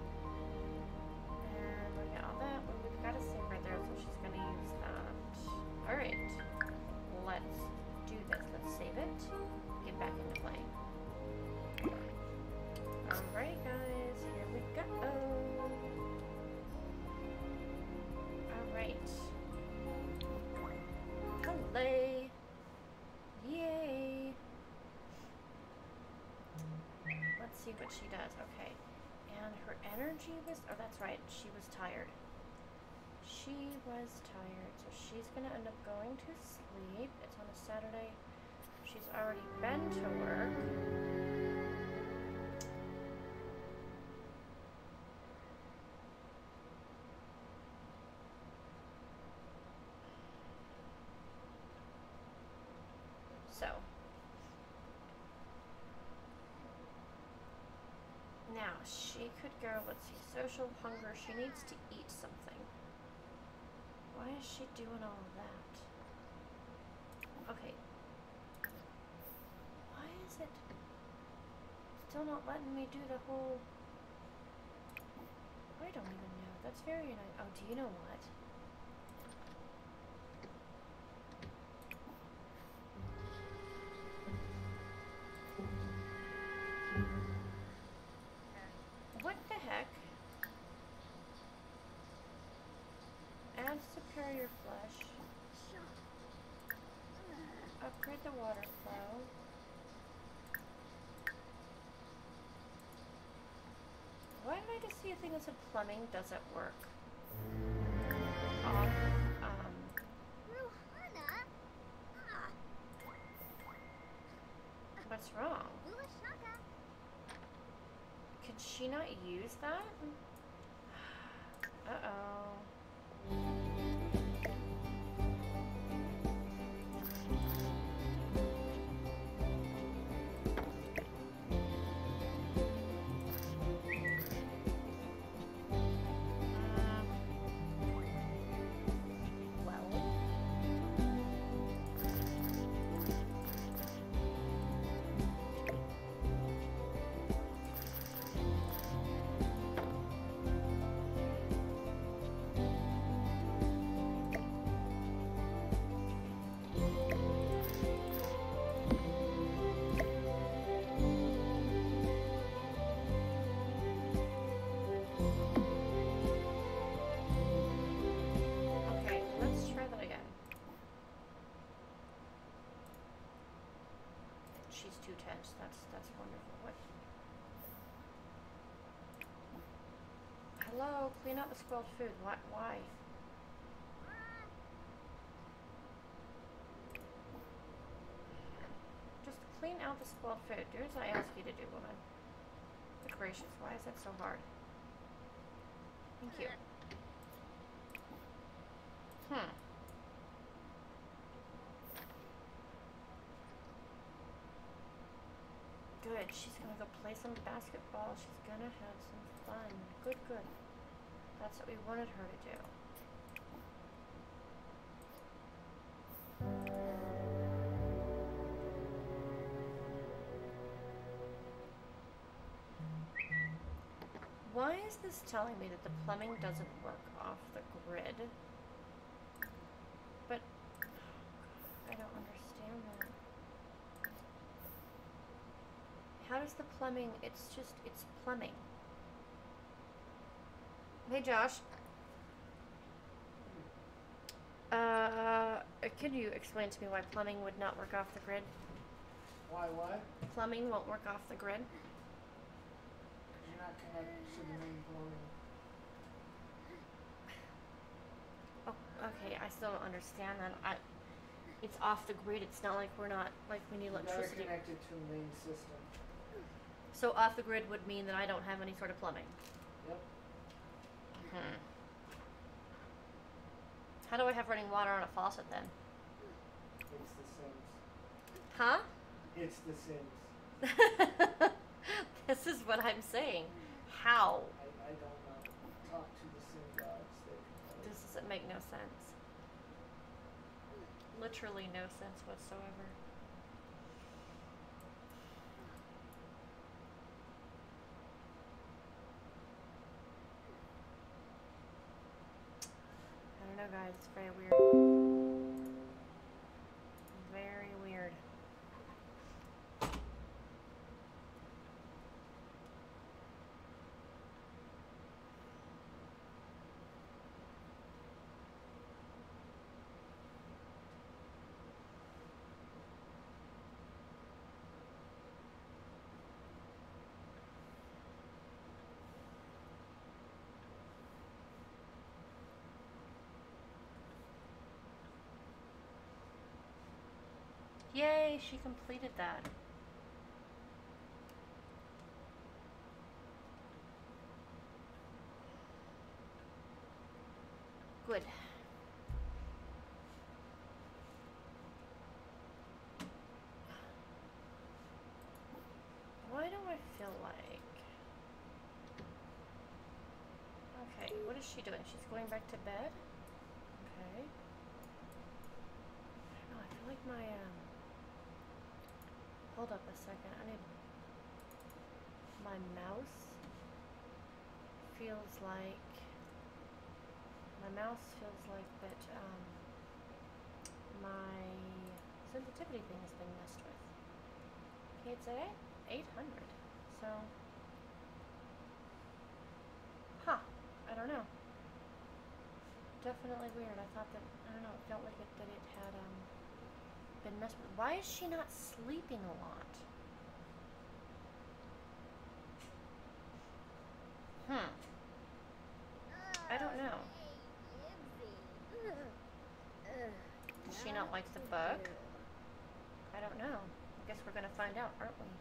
And we got all that. Well, we've got a save right there, so she's gonna use that. Alright. Let's do this. Let's save it. Get back into playing. Alright guys, here we go. Alright. Hello. Yay. Let's see what she does. Okay. And her energy was, oh that's right, she was tired. She was tired, so she's gonna end up going to sleep. It's on a Saturday. She's already been to work. So now she could go, let's see, social hunger. She needs to eat something. Why is she doing all of that? Okay. Why is it still not letting me do the whole... I don't even know. That's very nice. Oh, do you know what? What the heck? Add superior flesh. Upgrade the water flow. Why did I just see a thing that said plumbing doesn't work? Off, what's wrong? Could she not use that? Uh-oh. She's too tense. That's wonderful. What? Hello, clean out the spoiled food. What? Why? Just clean out the spoiled food. Do as I ask you to do, woman. Good gracious, why is that so hard? Thank you. Good. She's gonna go play some basketball. She's gonna have some fun. Good, good. That's what we wanted her to do. Why is this telling me that the plumbing doesn't work off the grid? But I don't understand that. How does the plumbing, it's plumbing. Hey Josh. Can you explain to me why plumbing would not work off the grid? Why what? Plumbing won't work off the grid? You're not connected to the main plumbing. Oh, okay, I still don't understand that. It's off the grid. It's not like we're not, like we need electricity. You're connected to the main system. So off the grid would mean that I don't have any sort of plumbing. Yep. How do I have running water on a faucet then? It's the Sims. Huh? It's the Sims. This is what I'm saying. How? I don't know. Talk to the Sim gods. This doesn't make no sense. Literally no sense whatsoever. guys, it's very weird. Very weird. Yay, she completed that. Good. Why do I feel like... Okay, what is she doing? She's going back to bed? Okay. I don't know, I feel like my, hold up a second, I need... My mouse feels like... My mouse feels like that, my sensitivity thing has been messed with. Okay, it's at 800, so... Huh, I don't know. Definitely weird. I thought that, I don't know, it felt like it, that it had, been messed with. Why is she not sleeping a lot? I don't know. Does she not like the book? I don't know. I guess we're gonna find out, aren't we?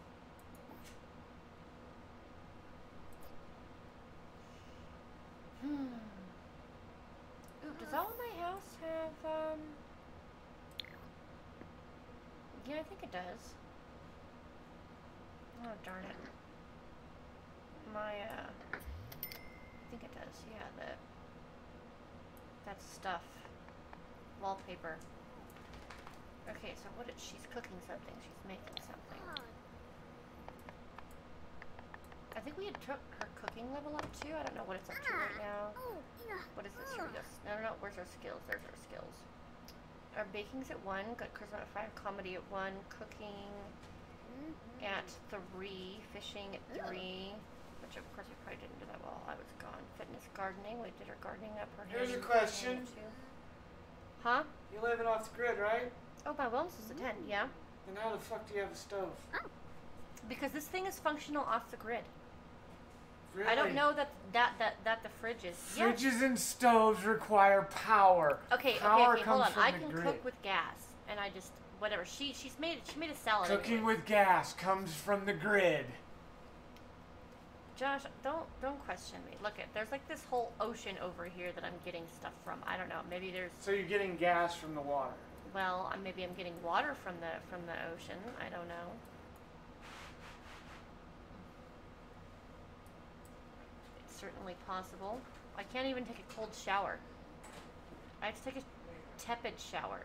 Ooh, does all of my house have, yeah, I think it does. Oh, darn it. My, I think it does, yeah, that stuff. Wallpaper. Okay, so what is, she's cooking something, she's making something. I think we had took her cooking level up too. I don't know what it's up to right now. What is this? Here we go. No, where's our skills? There's our skills. Our baking's at 1, got charisma at 5, comedy at 1, cooking at 3, fishing at 3, which of course we probably didn't do that well. I was gone. Fitness, gardening. We did our gardening up. Her Here's a question. Huh? You living off the grid, right? Oh, my wellness is a 10, yeah. Then how the fuck do you have a stove? Because this thing is functional off the grid. Really? I don't know that the fridge is. Fridges and stoves require power. Okay, power hold on. comes from I the can grid. cook with gas, and I just whatever. She made a salad. Cooking anyways. with gas comes from the grid. Josh, don't question me. Look at there's like this whole ocean over here that I'm getting stuff from. I don't know. Maybe there's. So you're getting gas from the water. Well, maybe I'm getting water from the ocean. I don't know. It's certainly possible. I can't even take a cold shower. I have to take a tepid shower.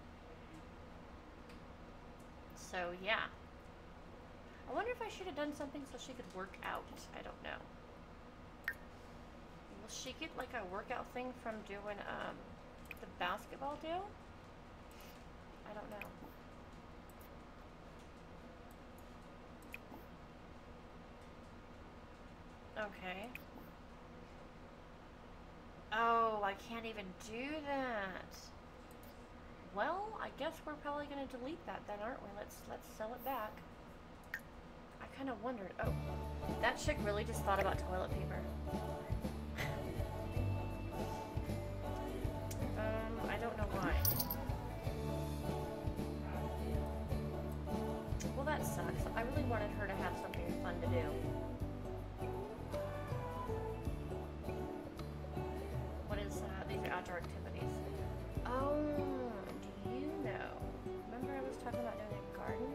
So yeah. I wonder if I should have done something so she could work out. I don't know. Will she get like a workout thing from doing the basketball deal? I don't know. Okay. Oh, I can't even do that. Well, I guess we're probably gonna delete that then, aren't we? Let's sell it back. I kind of wondered. Oh, that chick really just thought about toilet paper. I don't know why. Well, that sucks. I really wanted her to have something fun to do. What is, these are outdoor activities. Oh, do you know? Remember I was talking about doing a garden?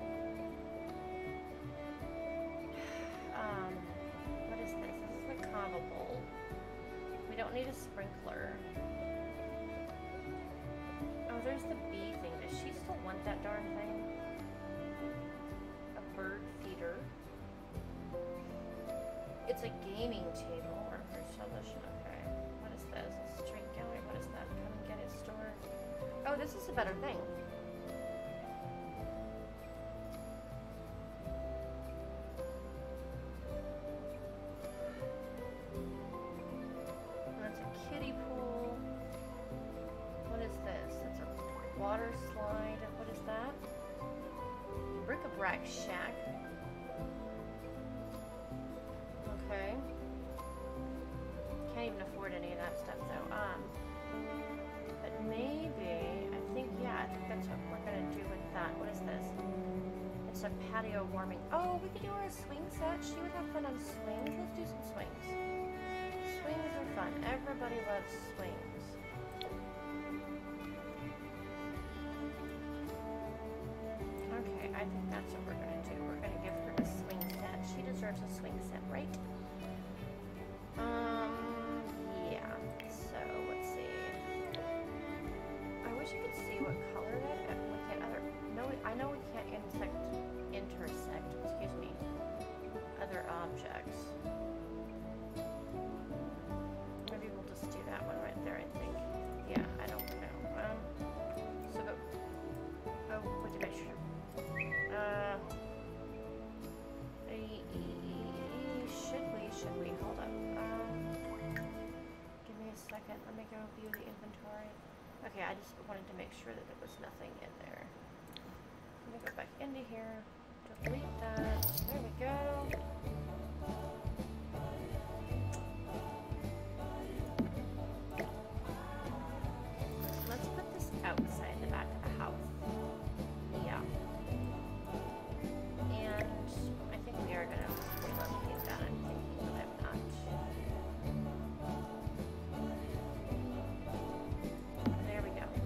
What is this? This is the kava bowl. We don't need a sprinkler. Oh, there's the bee thing. Does she still want that darn thing? A bird feeder. It's a gaming table. Or solution. Okay. What is this? A string gallery? What is that? Oh, this is a better thing. That's a kiddie pool. What is this? It's a water slide. What is that? Bric-a-brac shack. Okay. Can't even afford any of that stuff though. But maybe, I think that's what we're gonna do with that. What is this? It's a patio warming. Oh, we could do our swing set. She would have fun on swings. Let's do some swings. Swings are fun. Everybody loves swings. Okay, I think that's what we're gonna do. We're gonna give her a swing set. She deserves a swing set, right? Yeah. So let's see. I wish I could see what color that we can other. No, I know we can't intersect. Excuse me. Other objects. Maybe we'll just do that one right there. I think. Yeah. I don't know. So go. Oh, what did I shoot? Should we? Hold up. Give me a second. Let me go view the inventory. Okay, I just wanted to make sure that there was nothing in there. Let me go back into here. Delete that. There we go. Let's put this outside the back of the house. Yeah. And I think we are going to relocate that. I'm thinking, but I'm not. There we go.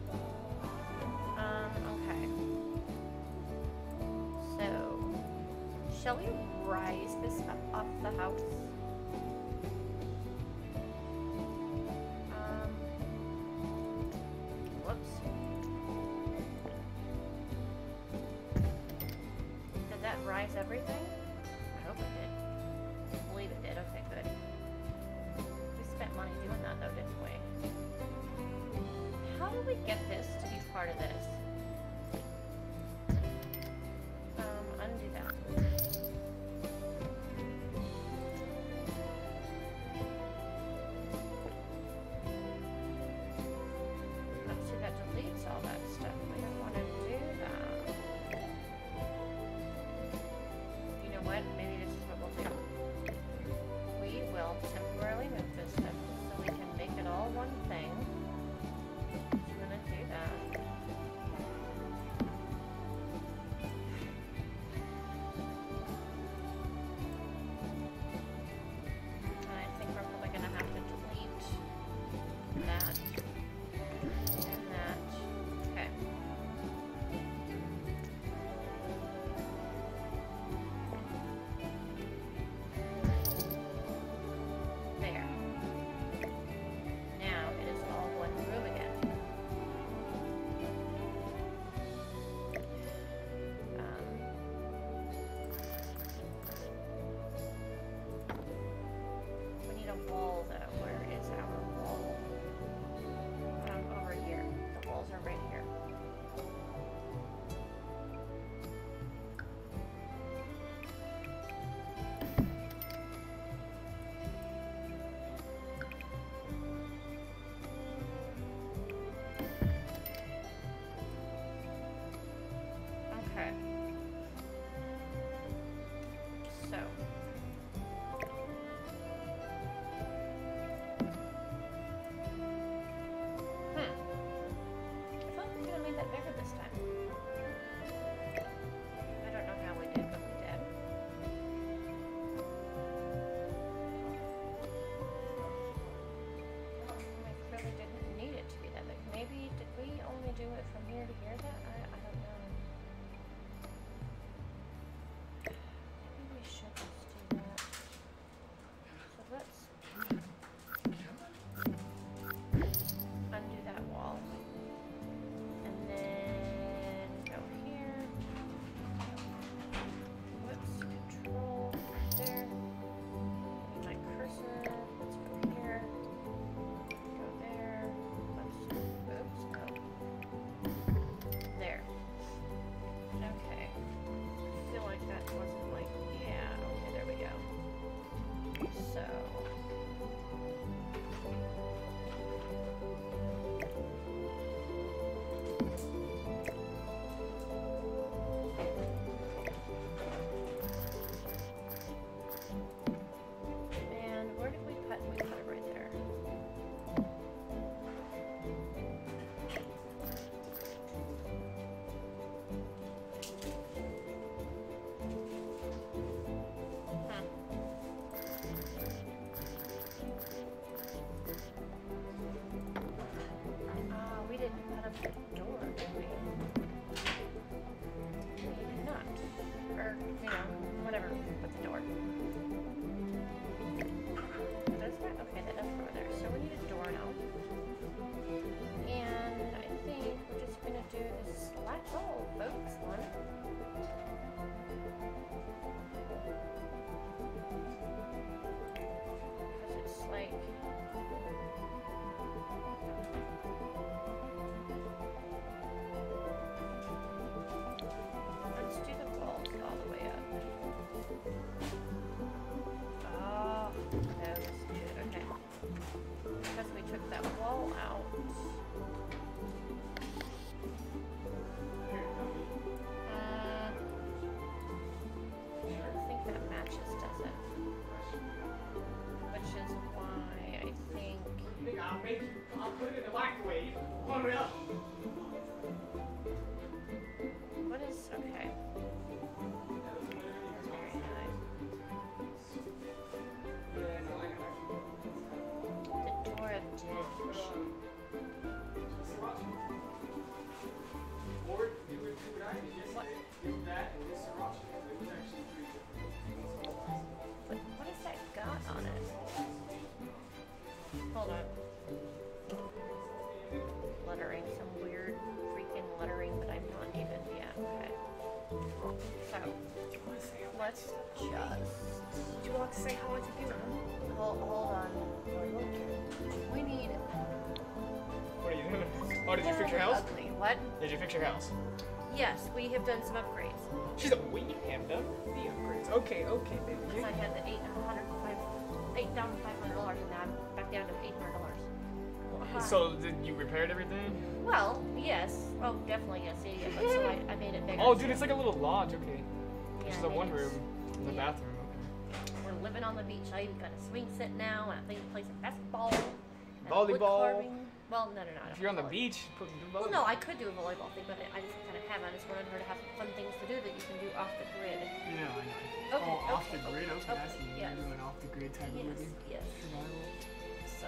Okay. So, shall we rise this up off the house? Whoops. Did that rise everything? I hope it did. I believe it did. Okay, good. We spent money doing that though, didn't we? How do we get this to be part of this? Undo that. Let's see, that deletes all that stuff. We don't want to do that. You know what? Maybe this is what we'll do. We will temporarily move this stuff so we can make it all one thing. I'm gonna do that. And I think we're probably gonna have to delete that and that. Okay. There. Now it is all one room again. We need a wall though. Where is our wall? took that wall out. I think that matches, does it? Which is why I think... I'll put it in the microwave. Warm it up. What is... okay. Very nice. The Dora dish. What has that got on it? Hold on. Lettering, some weird freaking lettering, but I'm not even yet. Okay. So, let's just... Do you want to say how it's doing? Hold on. We need... What are you doing? Oh, did you fix your house? Ugly. What? Did you fix your house? Yes, we have done some upgrades. She's like, we have done the upgrades. Okay, baby. Because I had the $8,500 and now I'm back down to $800. So, did you repair everything? Well, yes. Oh, definitely yes. Yeah, but so I made it bigger. Oh, dude, it's like a little lodge. Okay. Yeah, Which is I a made one it- room. The yeah. bathroom. Okay. We're living on the beach. I even got a swing set now, and I think play some basketball. and wood Volleyball. carving. Well, no. I If don't you're on the volleyball. beach, put Well, no, I could do a volleyball thing, but I just kind of haven't. I just wanted her to have fun things to do that you can do off the grid. Yeah, I know. Okay, Oh, off okay, the grid? Okay, I see. yes. You're doing off the grid type of Yes, living. yes. Survival. So.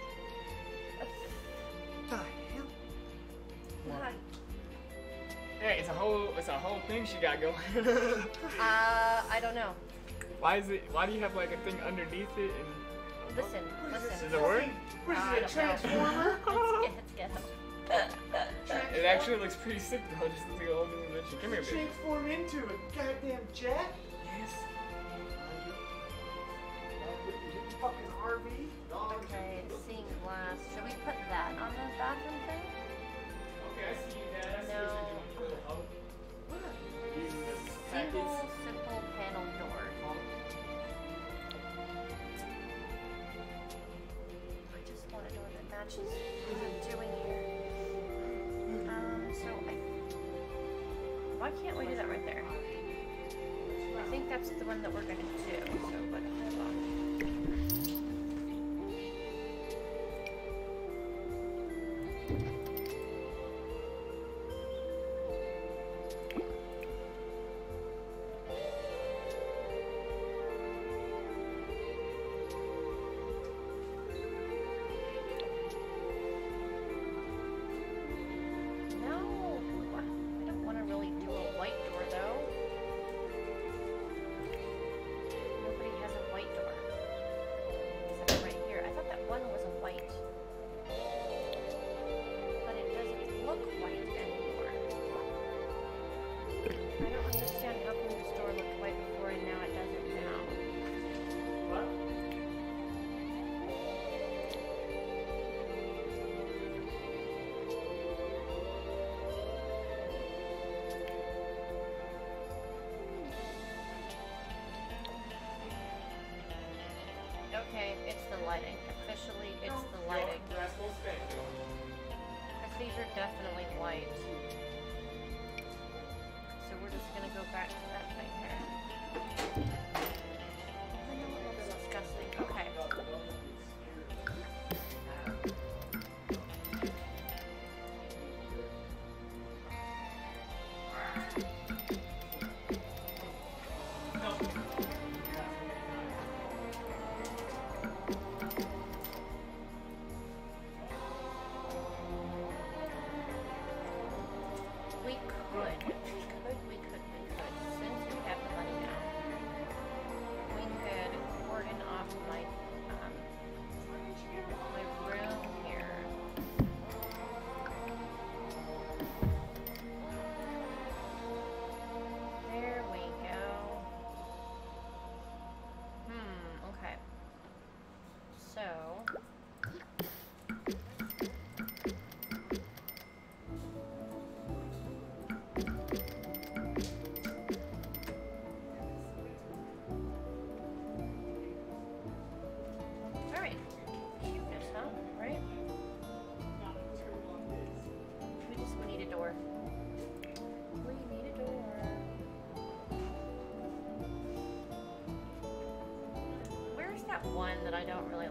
The hell? Hi. Hey, it's a whole thing she got going. I don't know. Why do you have like a thing underneath it and Listen. does it work? I don't know. It's ghetto. It actually looks pretty sick though, just looks like a whole new invention. Come here, baby. Transform into a goddamn jet? Yes. Fucking RV? Okay, seeing glass. Should we put that on the bathroom thing? Okay, I see you, Dad. I see No. what you're doing. Using the Single, packets. simple panel door. I just want a door that matches what I'm doing here. Why can't we do that right there? I think that's the one that we're gonna do. So, but hold on. No, I don't want to really do a white door though. Nobody has a white door. Except right here. I thought that one was a white. But it doesn't look white anymore. I don't understand how come this door looked white before and now it doesn't now. What? Okay, it's the lighting. Officially, it's the lighting. That's supposed to be. Because these are definitely white. So we're just gonna go back to that thing here. I know it looks disgusting. Okay. We could. Since we have the money now, we could cordon off my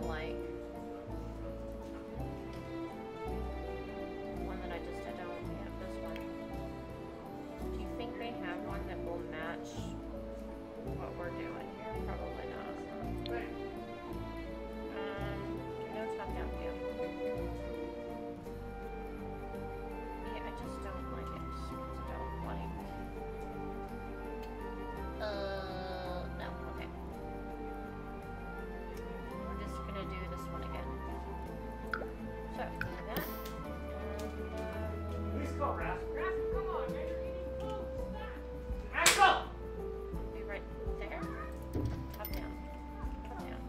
like. One that I just don't. Yeah, this one. Do you think they have one that will match what we're doing here? Probably not. No top down view. Yeah, I just don't like it. I don't like. No, okay. We're just gonna do this one again. So, do that. Please go, Rascal. Rascal, come on, man. You're eating food. Stop. Rascal! Be right there. Top down. Top down.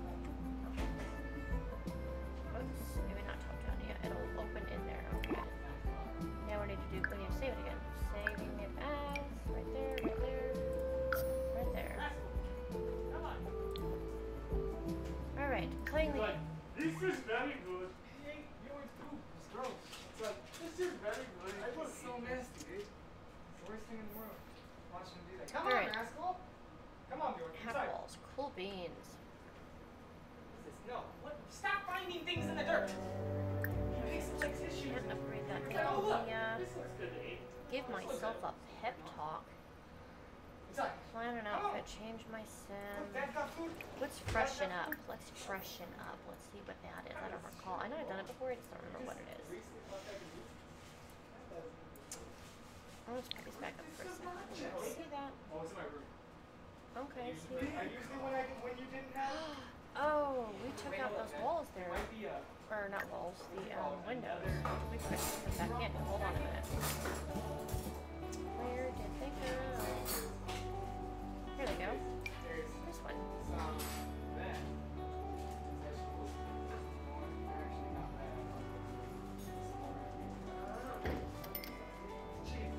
Oops, maybe not top down yet. It'll open in there. Okay. Now we need to save it again. Saving it as right there, right there, right there. Come on. Alright, playing the This is very good. He ate yours too. It's gross. It's like, this is very good. It was so nasty, dude. It's the worst thing in the world. Watch him do that. Come Alright. on, rascal. Come on, Bjorn. half Inside. walls. Cool beans. What's this? No. What? Stop finding things in the dirt. Make some like tissues. Can't upgrade that Oh, look. Galathea. This looks good to eat. Give myself a pep talk. Inside. Plan an outfit. Change my sim. Dad got food. Let's freshen up. Let's freshen up. Let's see what that is. I don't recall. I know I've done it before. I just don't remember what it is. Let's put these back up for a second. Let's see that. Oh, it's in my room. Okay, I see I that. used it when you didn't have it. Oh, we took out those walls It there. might be Or not walls, the windows. We put them back in. Hold on a minute. Where did they go? Here they go. there's This one. some that. Actually not bad. Cheap.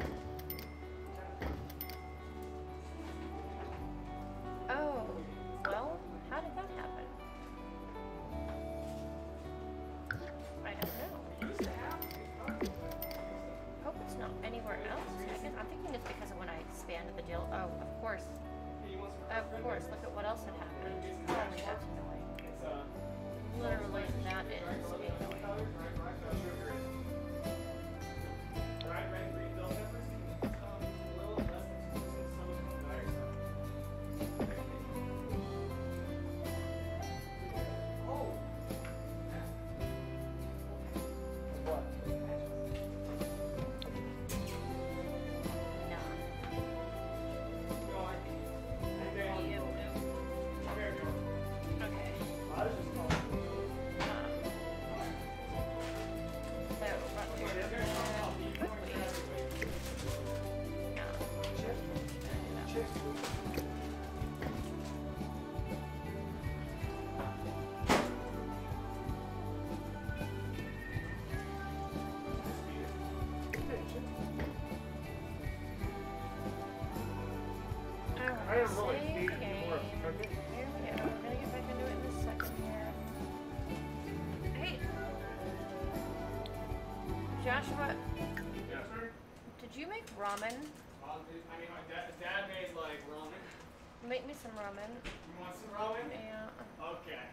Oh, well, how did that happen? I don't know. Hope it's not anywhere else. I'm thinking it's because of when I expanded the deal. Oh, of course. Of course. Look at what else had happened. Oh, that's annoying. Literally, that is annoying. I didn't really need more cooking. Here we go. We're gonna get back into it in a second here. Hey, Joshua, Yes, sir? did you make ramen? I mean, my dad made like ramen. Make me some ramen. You want some ramen? Yeah. Okay.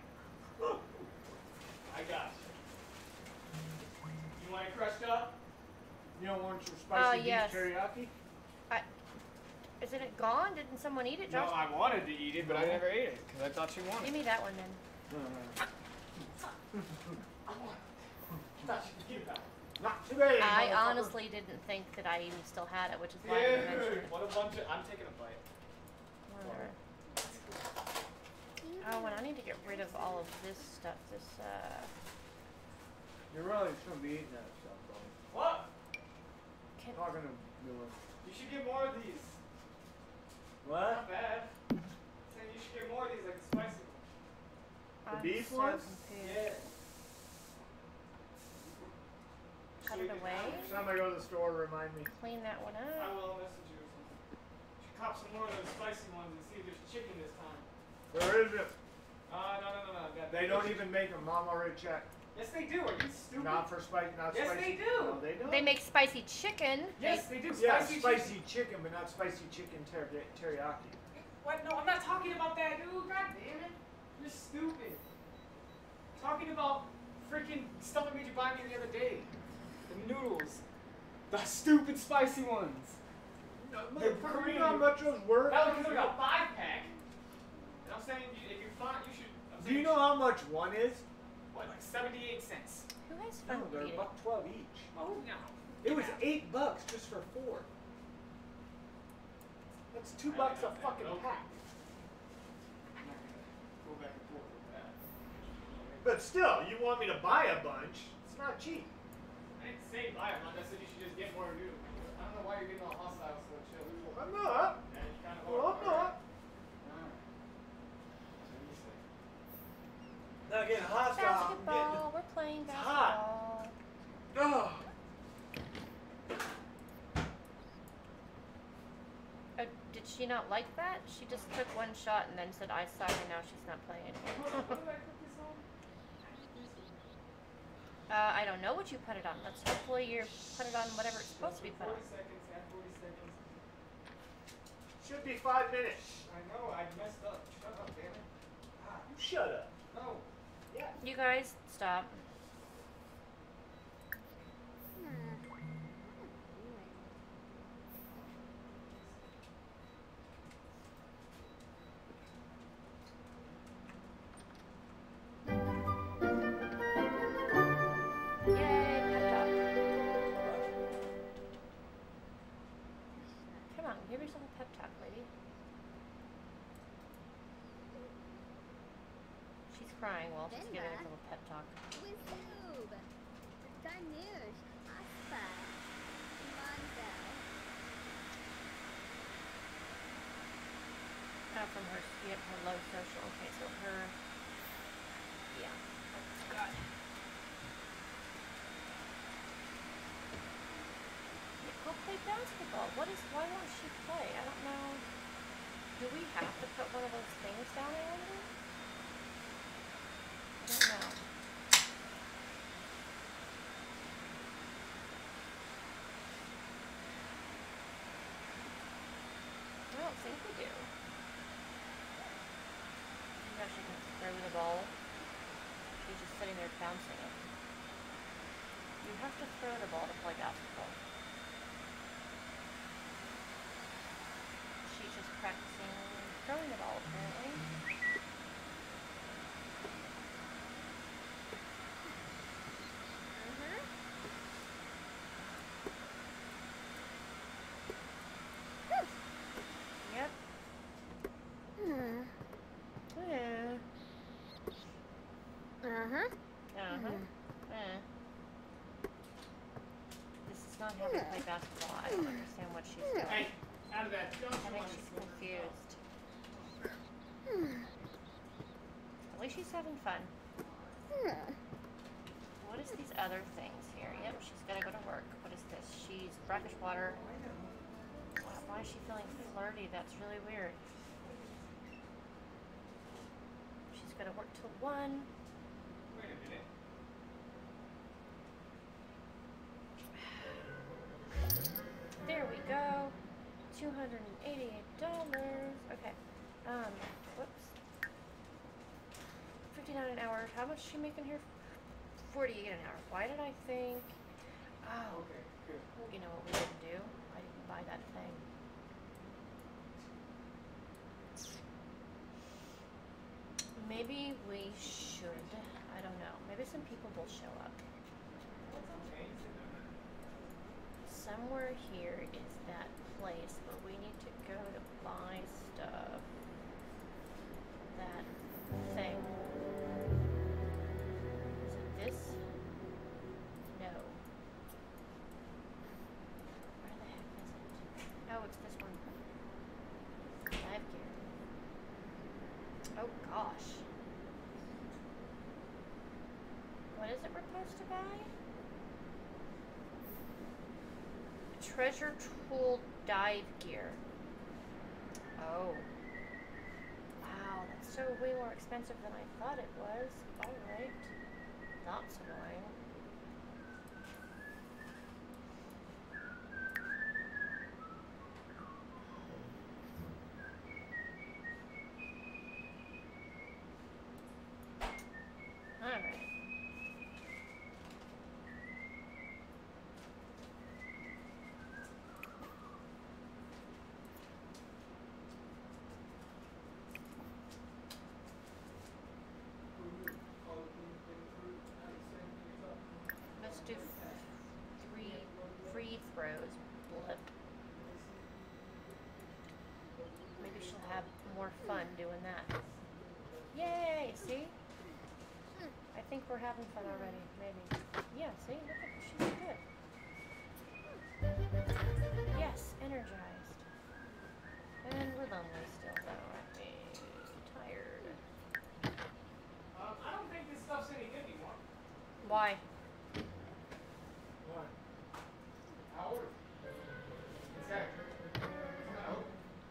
I got you. You want it crushed up? You don't want your spicy beef yes. teriyaki? Isn't it gone? Didn't someone eat it, No, Josh? I wanted to eat it, but I never ate it because I thought you wanted Give it. me that one then. Not today. I motherfucker. honestly didn't think that I even still had it, which is why I didn't mention Dude, it. what a bunch of. I'm taking a bite. Whatever. Oh, and I need to get rid of all of this stuff. You really shouldn't be eating that stuff, bro. What? Can, Talking to Miller. You should get more of these. What? Not bad. Saying you should get more of these, like the spicy ones. The I'm beef so ones? confused. Yeah. Cut it away. Next time I go to the store, remind me. Clean that one I up. will message you or something. You should cop some more of those spicy ones and see if there's chicken this time. Where is it? No. They don't even make a mama red check. Yes, they do. Are you stupid? Not for spicy. Not Yes, spicy. they do. No, they don't. They make spicy chicken. Yes, they do. Yeah, Spicy spicy chicken. chicken, but not spicy chicken teriyaki. What? No, I'm not talking about that, dude. God damn it. You're stupid. Talking about freaking stuff I made you buy me the other day. The noodles. The stupid spicy ones. They're Korean. You know how much those worth? That was because I got a 5-pack. And I'm saying, if you're fine, you should. Do you know how much one is? What, like 78 cents? Who has No, fun they're eating? $1.12 each. Oh, no. It was $8 just for 4. That's $2 a fucking pack. I'm not gonna go back and forth with that. But still, you want me to buy a bunch? It's not cheap. I didn't say buy them. I said you should just get more noodles. I don't know why you're getting all hostile, so chill. I'm not. Yeah, you kind of Well, I'm not. Not getting hostile. I'm getting Basketball. We're playing It's hot. basketball. Oh. Oh, did she not like that? She just took one shot and then said, "I suck," and now she's not playing anymore. What did I put this on? I don't know what you put it on. Let's hopefully you put it on whatever it's supposed to be put on. 40 seconds, add 40 seconds. Should be 5 minutes. I know, I messed up. Shut up, damn it. You shut up. No. Yeah. You guys, stop. Yay, pep talk. Come on, give yourself a pep talk, lady. She's crying while she's giving a little pep talk. Wizoob! Ganush! Aspa! Manda! From her, yep, her low social. Okay, so her, yeah. Oh, God. Yeah, go play basketball. Why won't she play? I don't know. Do we have to put one of those things down, I wonder? I don't know. I don't think we do. Maybe she can throw the ball. She's just sitting there bouncing it. You have to throw the ball to play basketball. She's just practicing throwing the ball, apparently. Yep. Yeah. This is not how we play basketball. I don't understand what she's doing. Hey, out of that. Don't I you think want to she's smoke? confused. At least she's having fun. What is these other things here? Yep, she's gotta go to work. What is this? She's brackish water. Why is she feeling flirty? That's really weird. She's gotta work till 1. Wait a minute. There we go. $288. Okay. Whoops. 59 an hour. How much is she making here? 48 an hour. Why did I think? Oh, Okay, good. you know what we didn't do? I didn't buy that thing. Maybe we should. I don't know. Maybe some people will show up. Somewhere here is that place where we need to go to buy stuff. That thing. Is it this? No. Where the heck is it? Oh, it's this one. Dive gear. Oh gosh. What is it we're supposed to buy? Treasure tool dive gear. Oh. Wow, that's so way more expensive than I thought it was. Alright. That's annoying. Alright. do three free throws. Blip. Maybe she'll have more fun doing that. Yay! See? I think we're having fun already. Maybe. Yeah. See? Look at she's good. Yes, energized. And we're lonely still, though, aren't we? Tired. I don't think this stuff's any good anymore. Why? What? How old? Is that? Oh.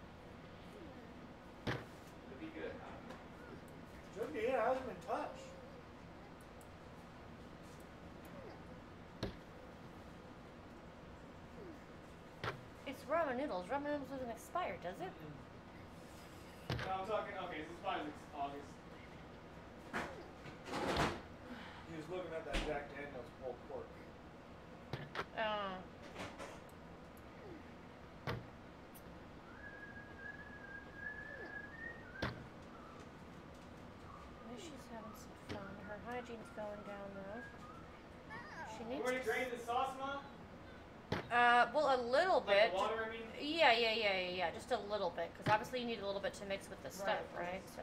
It'd be good, huh? Should be, it hasn't been touched. It's ramen noodles. Ramen noodles doesn't expire, does it? No, I'm talking, okay, this is probably August. He was looking at that Jack Daniels pulled pork. Oh. She's having some fun. Her hygiene's going down though. She You needs already to. drained the sauce, Mom? Well, a little Like bit. the water, I mean? Yeah. Just a little bit, because obviously you need a little bit to mix with the stuff, right? So. I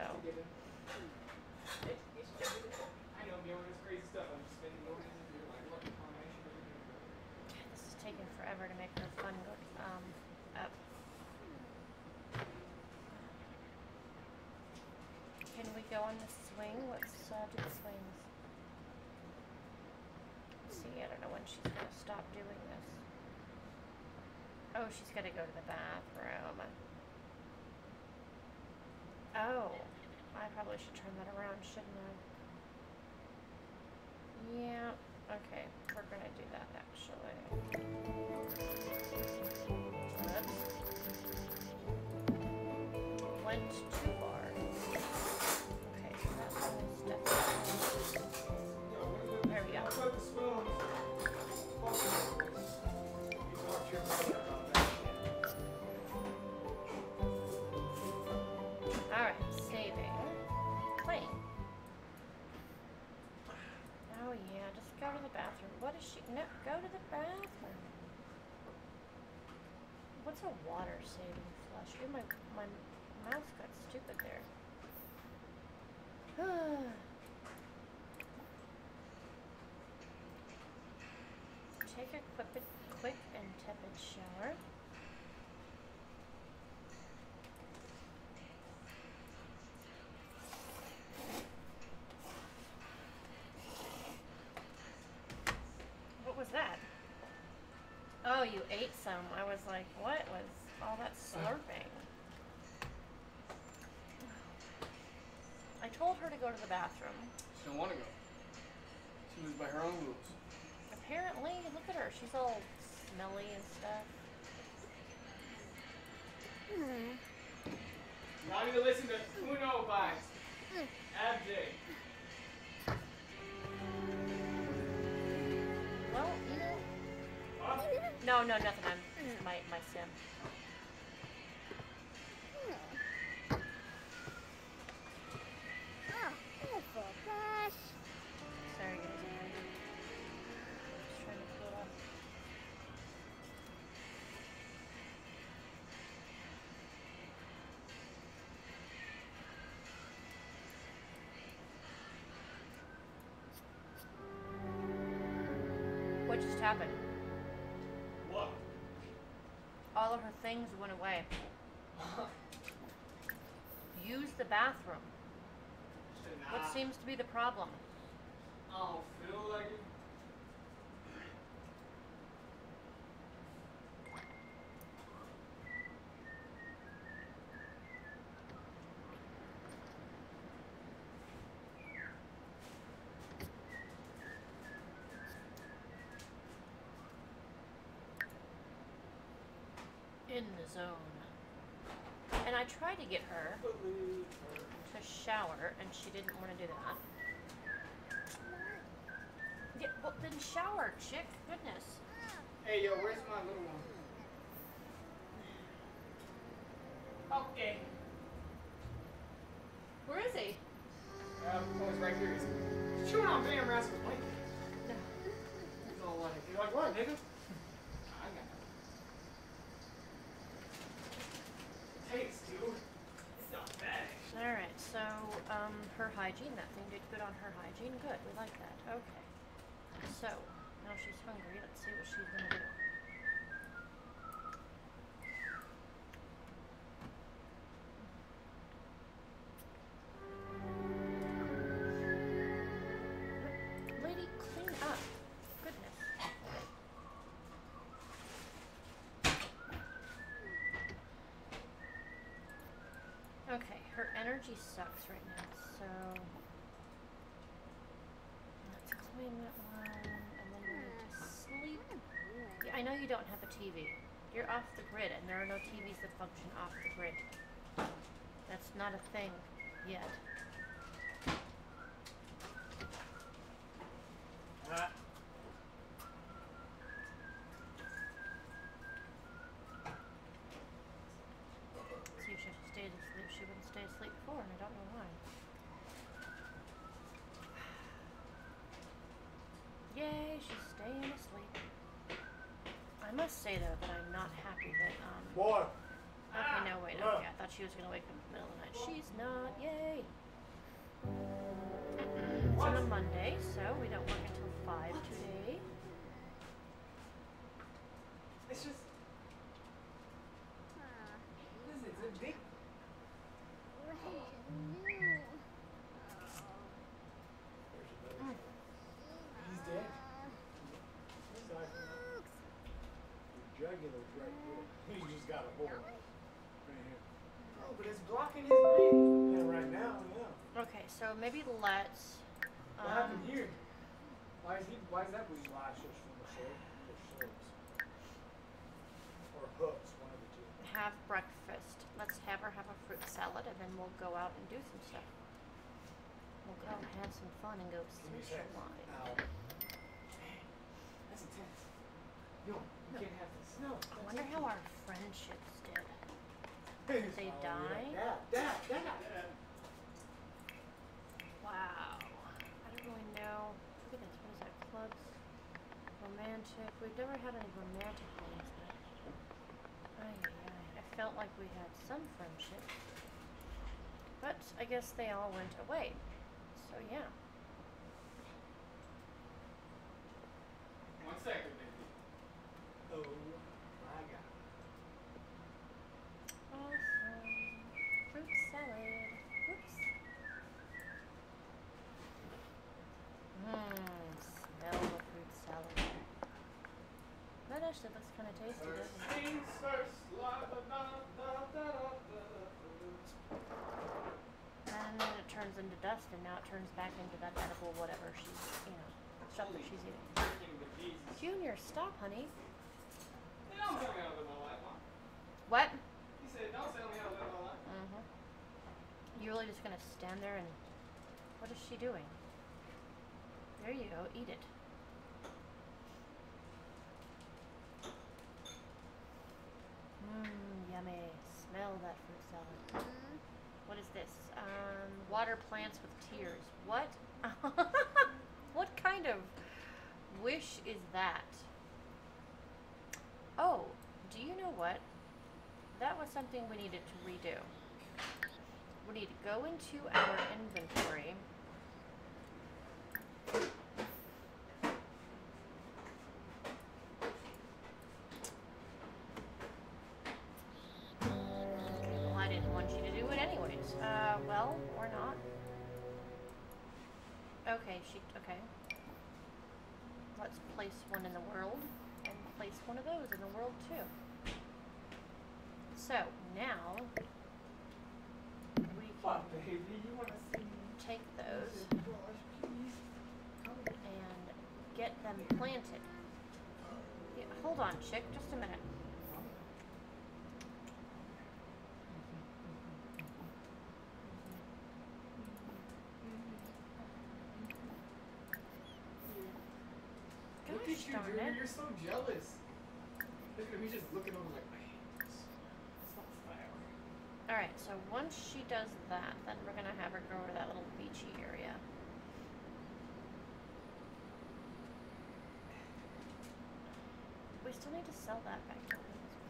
know, I'm doing this crazy stuff. I'm just spending no reason to do like what combination of everything. This is taking forever to make her fun go up. Can we go on the swing? Let's do the swings. Let's see, I don't know when she's gonna stop doing this. Oh, she's gotta go to the bathroom. Oh, I probably should turn that around, shouldn't I? Yeah, okay, we're gonna do that actually. Oops. Went too far. Okay, so that's step. There we go. I'll put the spoons. You talk to your mother about that shit. Alright, saving. Playing. Oh yeah, just go to the bathroom. What is she? No, go to the bathroom. What's a water saving flush? Ooh, my mouse got stupid there. Take a quick and tepid shower. What was that? Oh, you ate some. I was like, what was all that slurping? I told her to go to the bathroom. She don't want to go. She lives by her own rules. Apparently, look at her. She's all smelly and stuff. Not even listen to Uno by Abjay. Well, you know. Huh? No, nothing. I'm my sim. Sorry, guys. I'm just trying to pull it off. What just happened? What? All of her things went away. Use the bathroom. What seems to be the problem? I don't feel like it. In the zone. And I tried to get her to shower, and she didn't want to do that. Yeah, well, then shower, chick. Goodness. Hey, yo, where's my little one? Okay. Where is he? Oh, he's right here. He's chewing on Van Rascal's blanket. He's all like what, nigga? I got it. Taste, dude. It's not bad. Alright, so, her hygiene, that thing did good on her hygiene. Good, we like that. Okay. So, now she's hungry. Let's see what she's gonna do. Lady, clean up. Goodness. Okay, her energy sucks right now, so let's clean that one, and then we need to sleep. Yeah, I know you don't have a TV. You're off the grid, and there are no TVs that function off the grid. That's not a thing yet. Ah. See if she stayed asleep. She wouldn't stay asleep before, and I don't know why. Yay, she's staying asleep. I must say though that I'm not happy that Boy. okay, no wait, okay. I thought she was gonna wake up in the middle of the night. She's not, yay. It's on a Monday, so we don't work until 5 today. It's just. What is it? Is it big? He's dead. Aside from that, your jugular's right here. You just got a hole right here. Oh, but it's blocking his breathing. Yeah, right now, yeah. Okay, so maybe let's What happened here? Why is that bleeding? Slashes from the sword or swords. Or hooks, one of the two. have breakfast. Let's have her have a fruit salad, and then we'll go out and do some stuff. We'll go have some fun and go Give me a sec. socialize. Ow. That's intense. Yo, you can't have this. No. I wonder how our friendships did. Did They die? Dad. Wow. I don't really know. Look at this. What is that? Clubs? Romantic. We've never had any romantic ones, but I felt like we had some friendships. But I guess they all went away. So yeah. 1 second, baby. Oh my god. Awesome. Fruit salad. Whoops. Smell the fruit salad. That actually looks kind of tasty, doesn't it? Things first, la da da da da da da. And then it turns into dust, and now it turns back into that edible whatever she's, stuff that she's eating. Freaking bejesus. Junior, stop, honey. Hey, don't tell me how to live my life, Mom. What? He said, don't tell me how to live my life. You really just gonna stand there and... What is she doing? There you go, eat it. Yummy. Smell that fruit salad. What is this? Water plants with tears. What? What kind of wish is that? Oh, do you know what? That was something we needed to redo. We need to go into our inventory. Well, I didn't want you to do it anyways. Well, or not. Okay, okay. Let's place one in the world, and place one of those in the world too. So, now, we What, baby? You want to see me? take those Gosh, please. and get them planted. Yeah, hold on, chick, just a minute. Look Gosh at you, darn dude. it. You're so jealous. Look at him. He's just looking over like, man, it's not fair. Alright, so once she does that, then we're gonna have her go to that little beachy area. we still need to sell that back to him.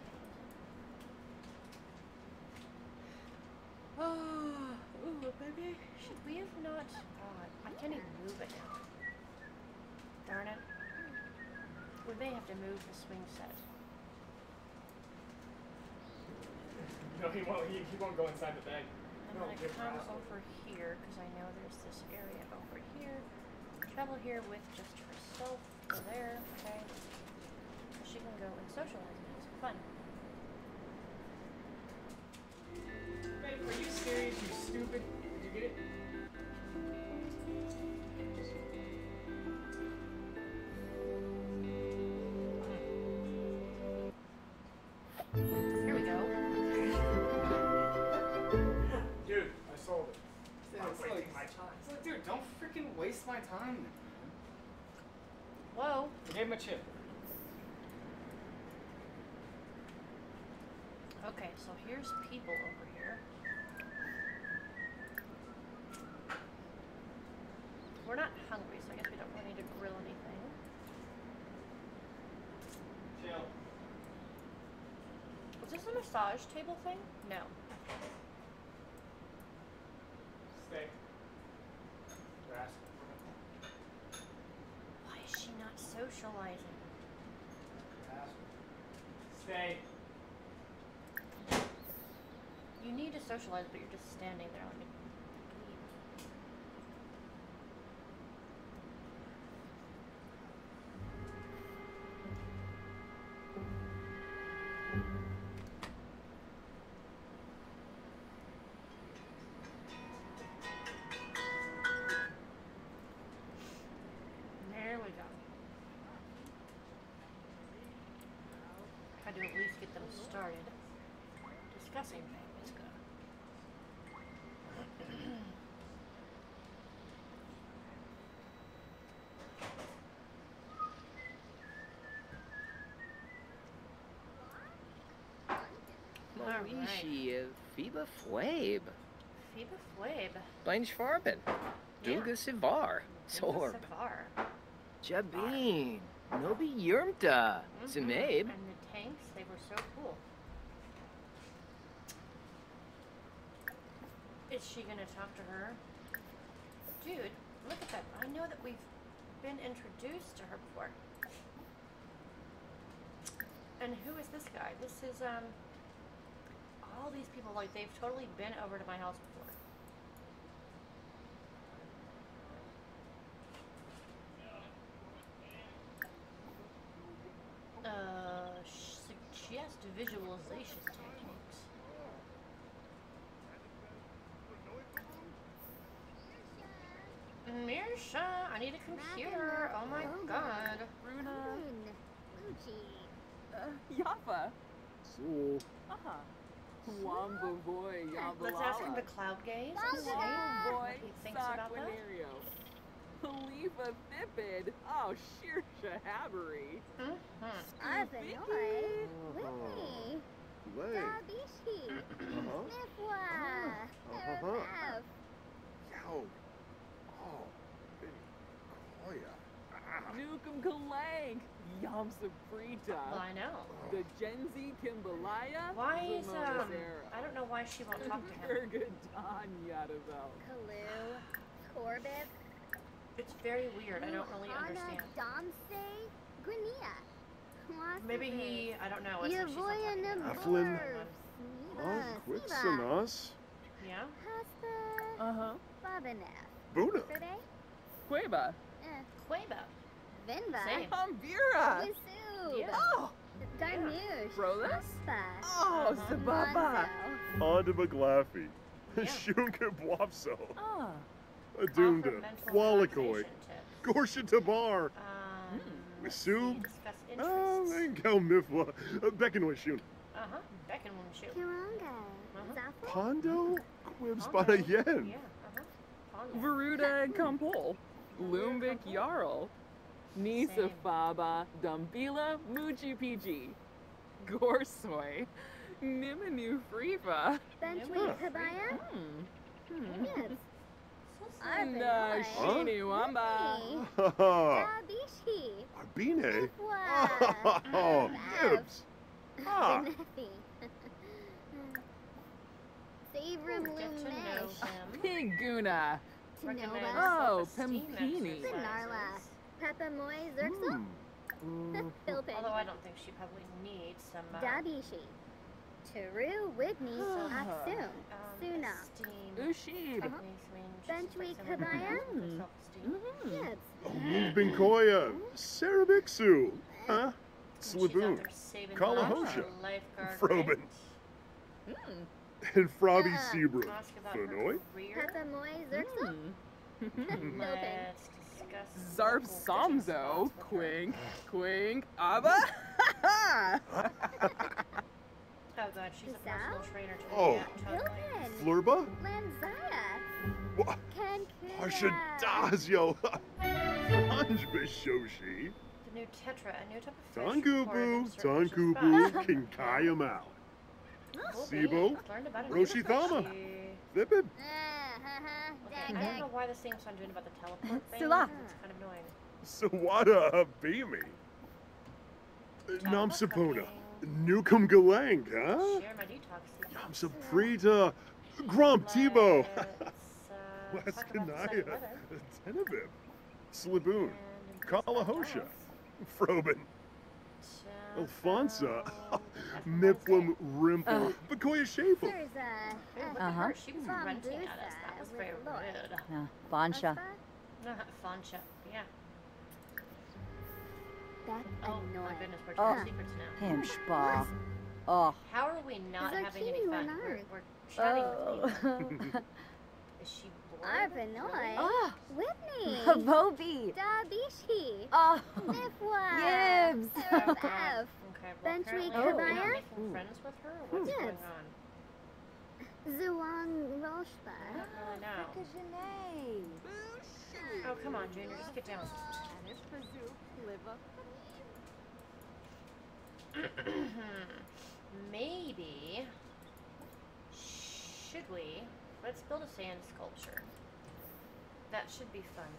Oh, ooh, baby. Should we have not? God, I can't even move it now. Darn it. We may have to move the swing set. No, he won't go inside the bag. I'm gonna come over here because I know there's this area over here. Travel here with just herself. Go there, okay. She can go and socialize. It's fun. Babe, are you serious? You stupid? Did you get it? Here we go. Dude, I sold it. I'm It's wasting my time. It's like, dude, don't freaking waste my time, man. Whoa. I gave him a chip. Okay, so here's people over here. We're not hungry, so I guess we don't really need to grill anything. Chill. Was this a massage table thing? No. Stay. Rascal. Why is she not socializing? Stay. You need to socialize, but you're just standing there. Let me leave. There we go. Had to at least get them started discussing things. Moishi, Fiba Fwabe, Fiba Fwabe. Blanche Farben, Duga Sivar, Sorb, Savar. Jabin, Nobi Yurmta, Zimabe. And the tanks, they were so cool. Is she gonna talk to her? Dude, look at that. I know that we've been introduced to her before. And who is this guy? This is, all these people, like, they've totally been over to my house before. Suggest visualization techniques. Mirsha, I need a computer. Oh my god. Rune. Uchi. Yapa. So, Wamba boy, Yamba Let's ask him to cloud gaze and see boy, what he thinks about that. Saquinario. Khalifa Thipid. Oh, sheer shahabbery. Avanoi. Winnie. Lay. Dabishi. Nifwa. Eraf. Yow. Oh, big Koya. Nukum Kalang. Yam Sabrita. Well, I know. The Gen Z Kimbalaya. Why is, Zimona I Zara. don't know why she won't talk to him. Ergadon Yadabel. Kalu. Corbett. It's very weird. I don't really understand. Domse. Guinia. Maybe he, I don't know. It's like she's not talking to him. Afflin. Quitsanos. Yeah? Uh-huh. Babanef. Buddha. Today? Queba. Queba. Vinva. Same. Ambira. Wisu. Yeah. Oh, Garnush. Rolas? Aspa. Oh, Sababa. Onto McLaffy. Yeah. Shunka Bwapso. Ah. Adunda. Offer mental Wallakoi. relaxation tips. Gorsha Tabar. Let's see, Masub. discuss Oh, interests. and Gal Mifwa. Beckanoy Shun. Uh-huh. Beckon won't shoot. Kiranga. Uh-huh. Zafu. Pondo. Quibs Oh, Bada yeah. Yen. Uh-huh. Pondo. Veruda and Kampol. Lumbik Jarl. Nisa Same. Faba. Dumbila Muji PG. Gorsoy. Nimanu Friva. Benchmade Kabaya. Yes. And Arvin. Shini Wamba. Haha. Dabishi. Arbine. Nifwa. Oh, Gibbs. Ah, Benefi. Savrum Get to know Lumesh. him. Piguna. Recognize Tinova. Oh, self-esteem Pimpini. Sinarla. exercises. Peppa Moy Zerxa. hmm. Philpin. Although I don't think she probably needs some Dabishi. Turu Whitney. Atsum. Suna. Ushib. Benchweek Kabaya. Gibbs. Binkoya, Sarabixu, huh? Slaboon, Kalahosha, Frobin, and Frobby Sebra. Fenoy? Peppa Moy Zerxa. Philpin. Let's discuss Zarp local Somzo. business with her. Quink. Abba. Oh god, she's a personal trainer to Oh. yeah, totally. Philpin. Flurba? Lanzaya. Wha- Ken Harsha Dazio, Anjbishoshi, The new Tetra, a new type of fish Tangubu, reported in certain fishes Tankubu, found. Kinkaya Mal, Cool Sibo, beans. Learned about a new Roshithama. fishy. Vipid, Okay, I don't know why this thing's not doing about the teleport thing. Sula. It's kind of annoying. Sawada Habimi, Namsapona, Nukum Galang, huh? Share my detox secrets. Namsaprita, Grump Tebow, Let's talk about the sunny Waskanaya, weather. Tenebib, Slaboon, And Kalahosha, Frobin, Shout Alfonsa, out- Mifflin Rimple, Bakoya Shapel. There's a. Hey, look at Uh-huh. her. She was grunting at us. That was very rude. Bansha. Fansha. Yeah. That's Oh my annoying. goodness, we're Oh. telling secrets now. Him spa. Oh. How are we not Is having any Akinu fun? Renard? We're chatting with Oh. people. Is she bored? Arbanoy. Oh. Whitney. Bobby. Dabishi. Oh. Nifwa. Gibbs. Sarah F. Okay, well, Benchweek apparently we're not Kabaya? making friends with her, or what's Yes. going on? Zuang I Roshba. don't really know. Oh, come on, Junior, just get down. Maybe, should we, let's build a sand sculpture. That should be fun.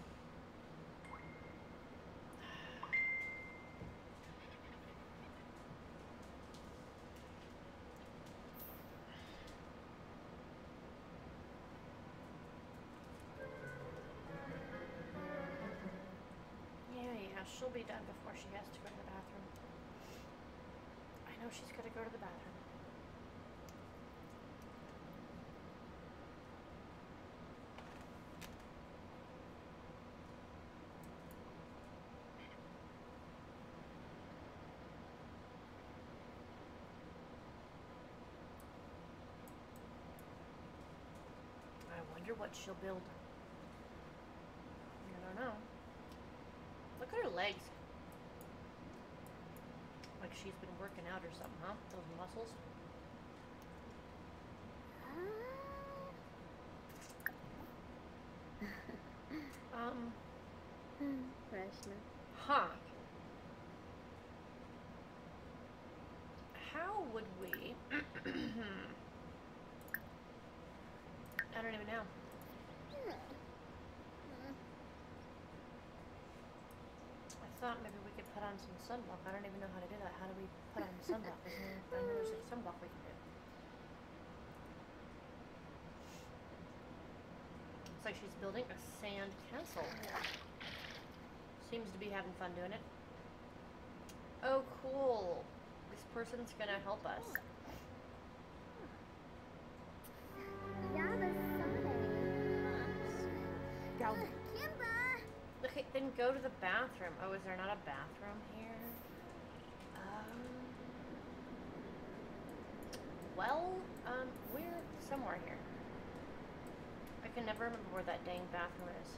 Yeah, she'll be done before she has to go to the bathroom. I know she's gotta go to the bathroom. I wonder what she'll build. I don't know. Look at her legs. Like she's been working out or something, huh? Those muscles. Krishna. Huh. How would we... I don't even know. I thought maybe we could put on some sunblock. I don't even know how to do that. How do we put on sunblock? I know there's a sunblock we can do. Looks like she's building a sand castle. Seems to be having fun doing it. Oh, cool. This person's gonna help us. Kimba! Okay, then go to the bathroom. Oh, is there not a bathroom here? We're somewhere here. I can never remember where that dang bathroom is.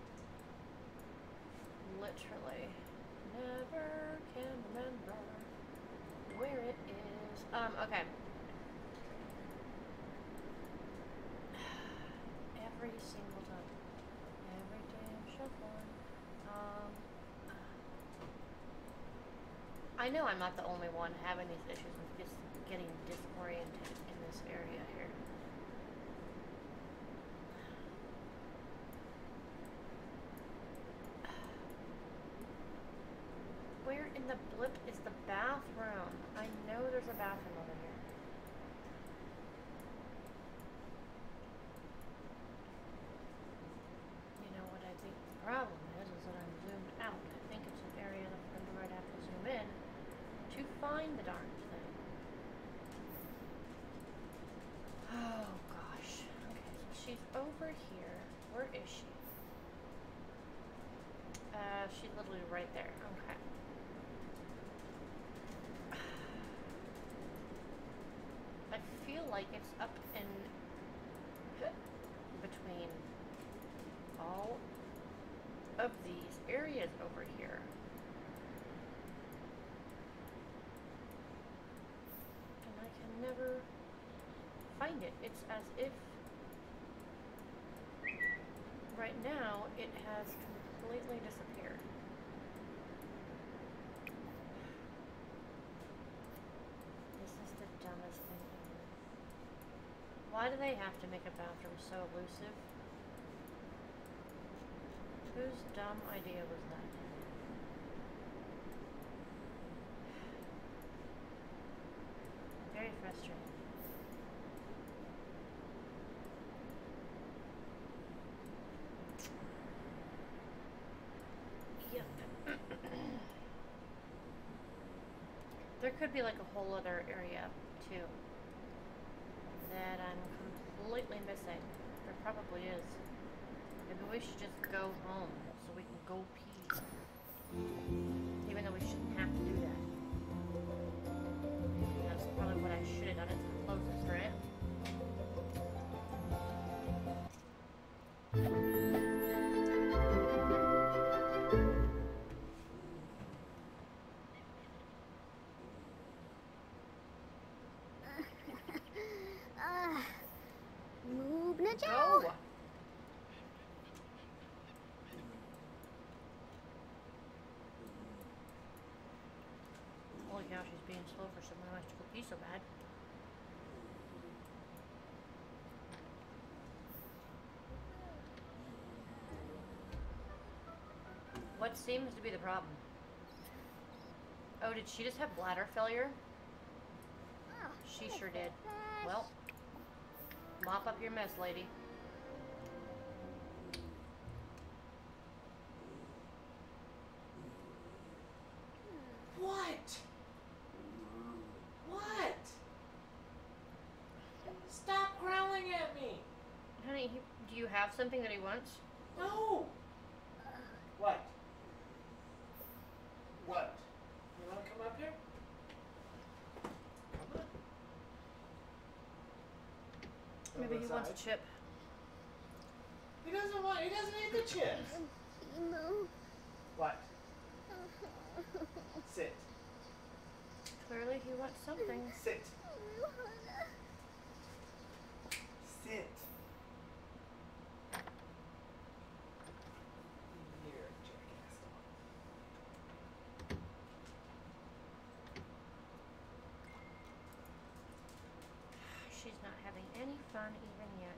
Literally. Never can remember where it is. Okay. Every single time. Every damn shuffle. I know I'm not the only one having these issues with just getting disoriented in this area here. Where in the blip is the bathroom? I know there's a bathroom over here. You know what I think the problem is that I'm zoomed out. I think it's an area that I'm going to have to zoom in to find the darn thing. Oh gosh. Okay, so she's over here. Where is she? She's literally right there. Okay. I feel like it's up in between all of these areas over here. And I can never find it. It's as if right now it has completely disappeared. This is the dumbest thing ever. Why do they have to make a bathroom so elusive? Whose dumb idea was that? Very frustrating. Yep. There could be like a whole other area too that I'm completely missing. There probably is. Maybe we should just go home so we can go pee. Even though we shouldn't have to do that. That's probably what I should have done. It's the closest, right? Move na Go! Holy cow, she's being slow for someone who has to go pee so bad. What seems to be the problem? Oh, did she just have bladder failure? She sure did. Well, mop up your mess, lady. What? What? Stop growling at me! Honey, do you have something that he wants? No! What? What? You want to come up here? Come on. Maybe he wants a chip. He doesn't eat the chips. Emo. What? Sit. Clearly he wants something. Sit. Sit. Here, jackass dog. She's not having any fun even yet.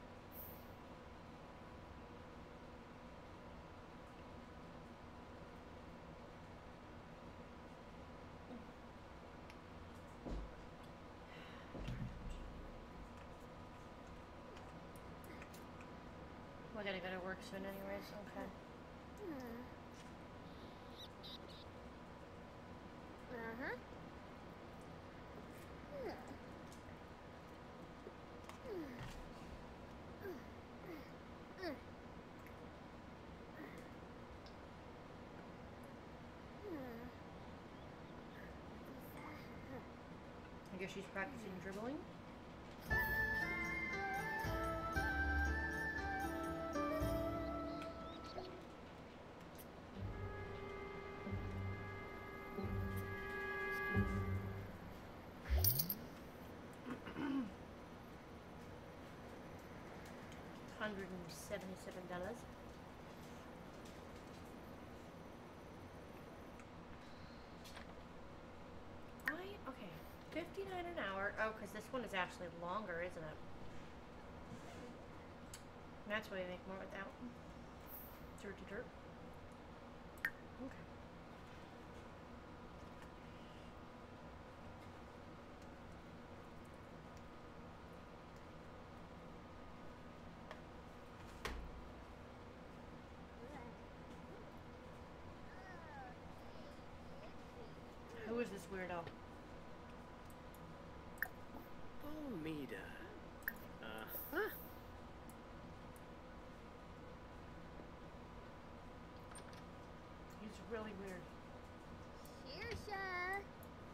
We gotta go to work soon anyways, okay. Uh-huh. I guess she's practicing dribbling. $177. Okay, 59 an hour. Oh, because this one is actually longer, isn't it? That's why we make more with that one. Dirty dirt. Okay. this weirdo? Bomita. Uh-huh. He's really weird. Sheersha.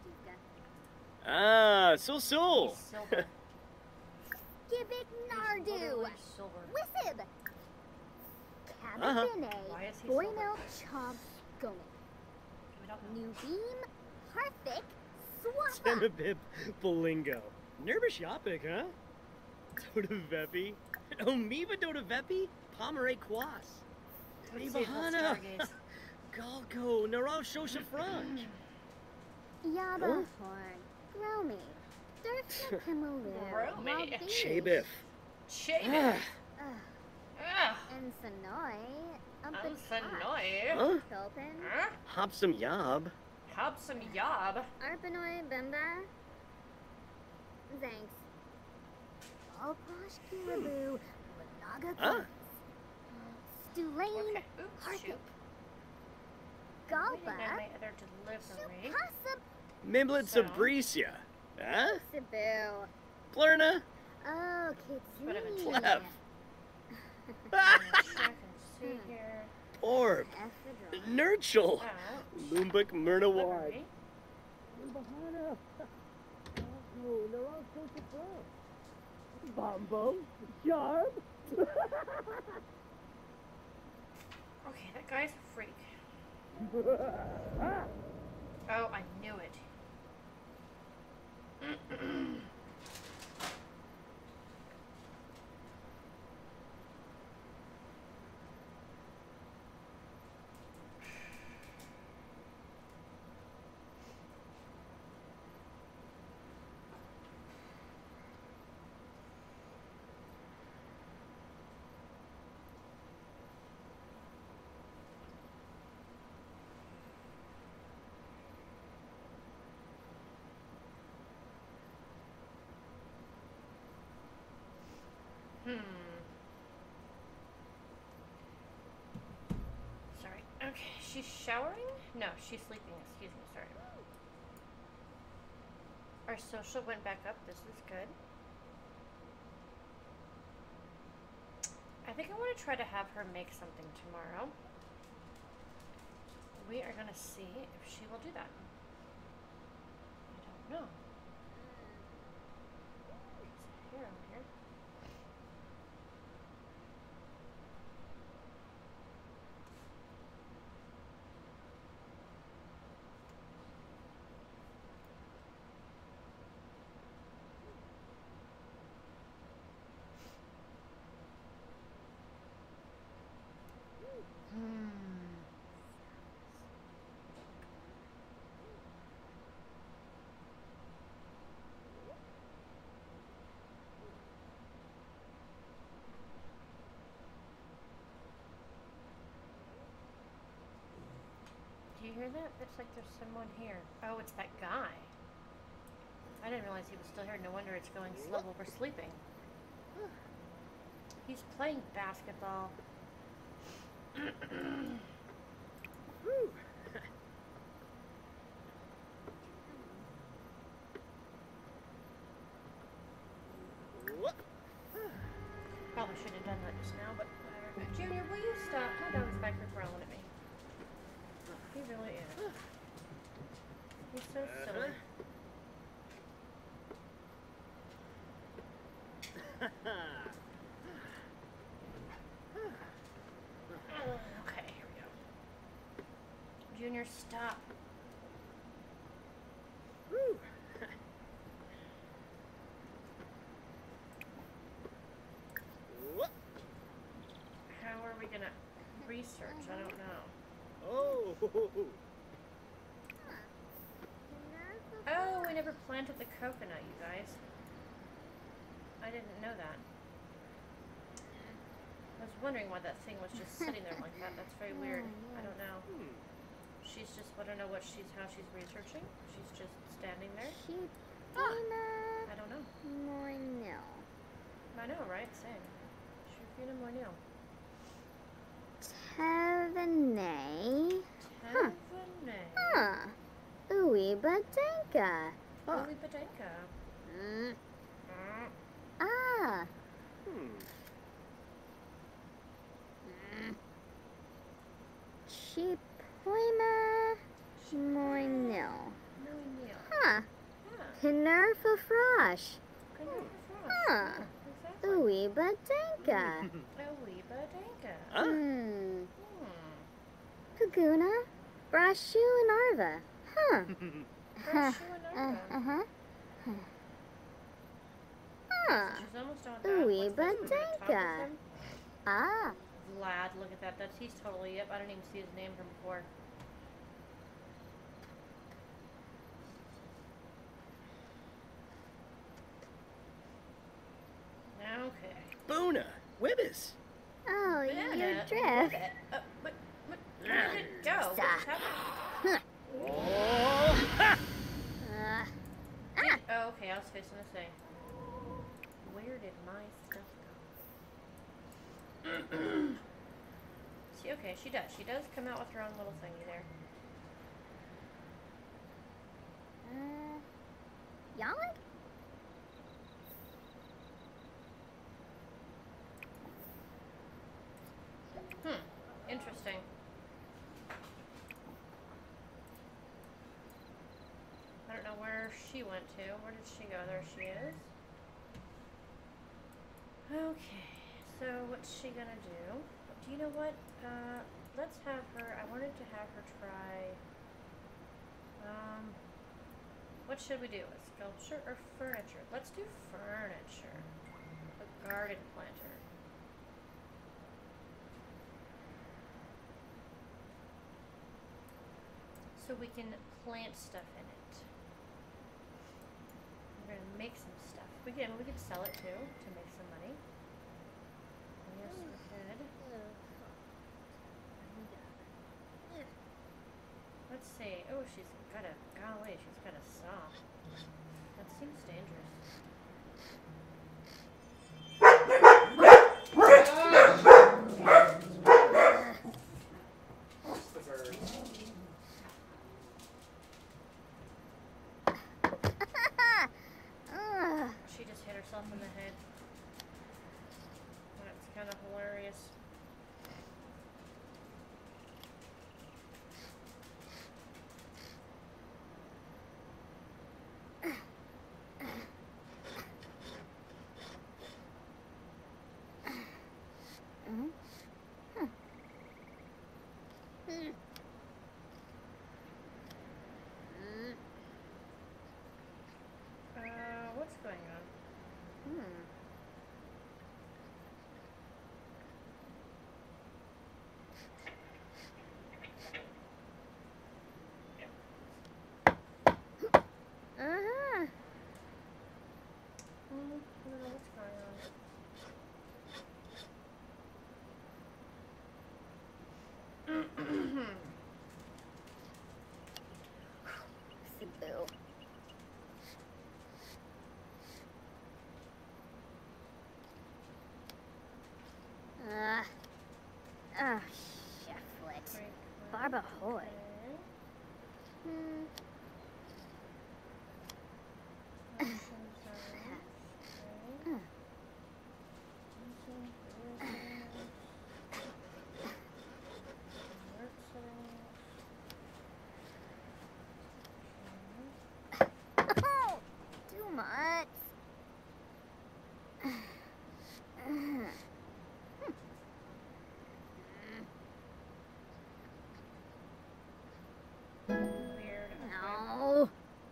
Ah, so. He's silver. Gibbick Nardu. Literally silver. Wissib. Uh-huh. Cababine. Why is he Boimel Chomp Gomit. We don't know. New Beam. Harthick. Swappa. Temabib Bolingo. Nervous Yapik, huh? Dodavepi. Omiva Dodavepi. Pomeray Quas. Let's see if he'll Rivahana. stargaze. Galgo. Narav Shosha Franch. Yaba Huh? Horn. Gromy. Durfna Pimalu. Gromy. Chabiff. Chabiff. Ah, And Sonoy. I'm Umpin' Sonoy. huh? Pilpin. Hopsum Yob. Cop some yob. Arpanoy Bimba. Thanks. Alposh Kiraboo. Lanaga Huh? Stulane. Okay. Oops, Harthick. shoot. Galba. Waiting on my other delivery. Shupasa. Mimlet So? Sabricia. Huh? Sibu. Plurna. Oh, What have Kitsune. been Clef. Check and see here. Orb. Ephedra. Nurchel. Out. Lumbuk Myrna Ward. Delivery. Bombo. Jarb. Okay, that guy's a freak. Oh, I knew it. Sorry. Okay, she's showering? No, she's sleeping. Excuse me, sorry. Our social went back up. This is good. I think I want to try to have her make something tomorrow. We are going to see if she will do that. I don't know. It's here over here. Do you hear that? It's like there's someone here. Oh, it's that guy. I didn't realize he was still here. No wonder it's going slow while we're sleeping. He's playing basketball. Probably should have done that just now, but whatever. Junior, will you stop? My dog's back here growling at me. He really is. He's so silly. Okay, here we go. Junior, stop. How are we gonna research? I don't know. Oh. Oh, we never planted the coconut, you guys. I didn't know that. I was wondering why that thing was just sitting there like that. That's very weird. I don't know. She's just, I don't know what how she's researching. She's just standing there. I don't know. Mornil. I know, right? Same. Shufina Mornil. Tevene. Tevene. Huh. Ooh, Ooey Badenka. Holy Badenka. Mm. Ah. Chipoima Moinil. Huh. Kinerfa Frosh. Huh. Ooey Badenka. Ooey Badenka. Hmm. Paguna, Brashu, and Arva. Huh. Brashu and Arva. Uh-huh. Huh. She's almost done with that. Ooey What's this? We're gonna talk with Badenka. him? Ah. Vlad, look at that. He's totally yep. I didn't even see his name from before. Okay. Boona, Wibbis. Oh, Banana, your what drift. the- where did it go? What just happened? Oh, ha! Oh, okay. I was fixing to say. Where did my stuff go? See, okay, she does. She does come out with her own little thingy there. Yalik? Interesting. I don't know where she went to. Where did she go? There she is. Okay, so what's she gonna do? Do you know what? Let's have her, I wanted to have her try, what should we do? A sculpture or furniture? Let's do furniture. A garden planter. So we can plant stuff in it. We're gonna make some stuff. We could sell it too to make some money. Yes, we could. Let's see. Oh, she's got a golly. She's got a saw. That seems dangerous. It's the birds. She just hit herself in the head. That's kind of hilarious. What's going on? I don't know what's going on. Cebu. Cheflet. Barba Hoy. Too much. Weird. No.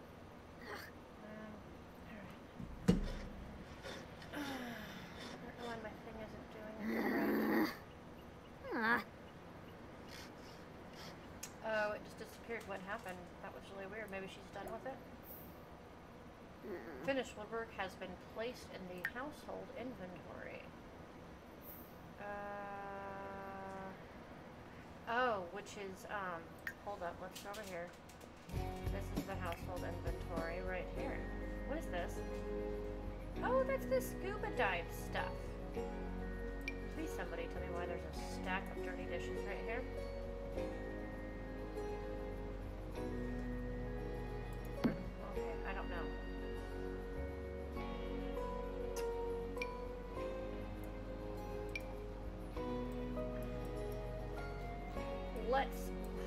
I don't know why my thing isn't doing it right. Oh, it just disappeared. What happened? That was really weird. Maybe she's done with it. Finished woodwork has been placed in the household inventory. Oh, which is, hold up, let's go over here. This is the household inventory right here. What is this? Oh, that's the scuba dive stuff. Please somebody tell me why there's a stack of dirty dishes right here.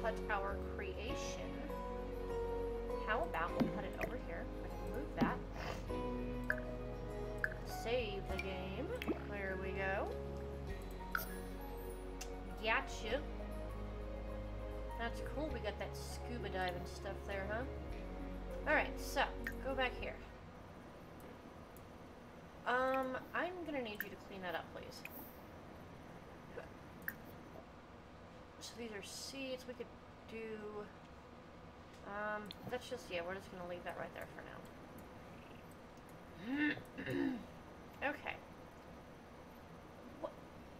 put our creation. How about we'll put it over here? I can move that. Save the game. There we go. Gotcha. That's cool. We got that scuba diving stuff there, huh? Alright, so, go back here. I'm gonna need you to clean that up, please. So these are seeds. We could do... that's just, yeah, we're just gonna leave that right there for now. Okay. What?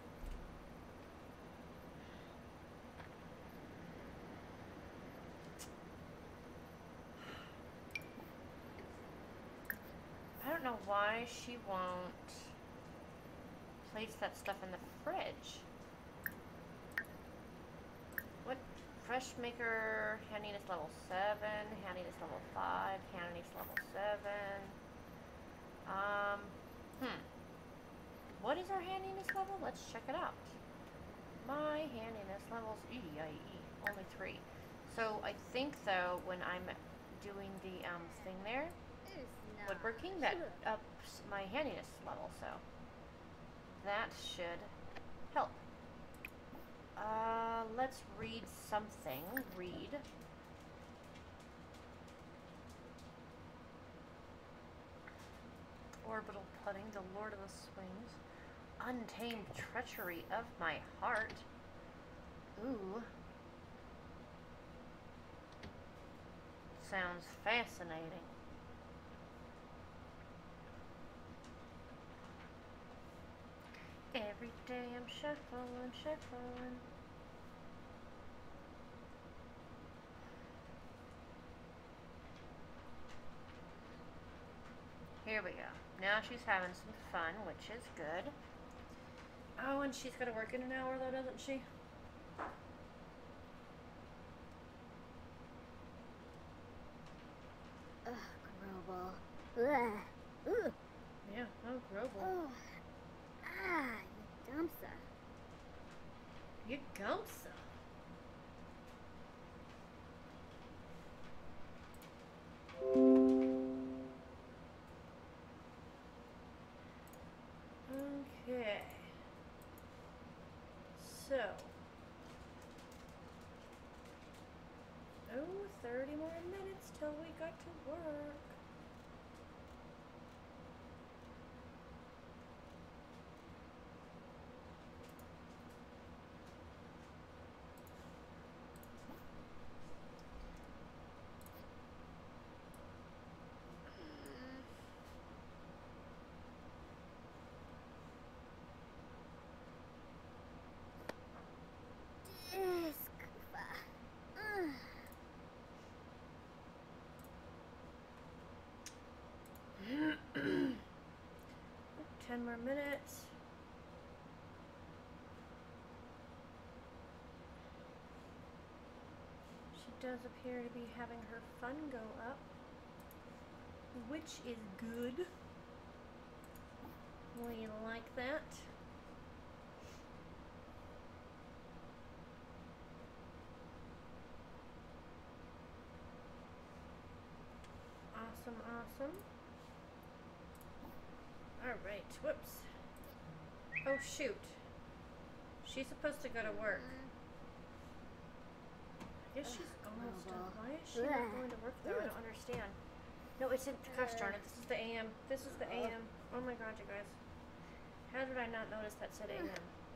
I don't know why she won't place that stuff in the fridge. What? Fresh maker, handiness level 7, handiness level 5, handiness level 7. What is our handiness level? Let's check it out. My handiness level's only 3. So I think though, when I'm doing the thing there, woodworking, that ups my handiness level, so that should help. Let's read something. Read. Orbital pudding, the Lord of the Swings. Untamed treachery of my heart. Ooh. Sounds fascinating. Every day I'm shuffling, shuffling. Here we go. Now she's having some fun, which is good. Oh, and she's got to work in an hour though, doesn't she? Ugh, Grobel. Ugh. Ugh. Yeah, oh, Grobel. Oh. Ah, you dumpster. You gumsa. Okay. So. Oh, 30 more minutes till we got to work. Discva. Ugh. 10 more minutes. She does appear to be having her fun go up, which is good. We like that. Awesome, awesome. Alright, whoops. Oh shoot. She's supposed to go to work. I guess she's almost done. Why is she not going to work though? I don't understand. No, it's in, gosh darn it, this is the AM. This is the AM. Oh my god, you guys. How did I not notice that said AM?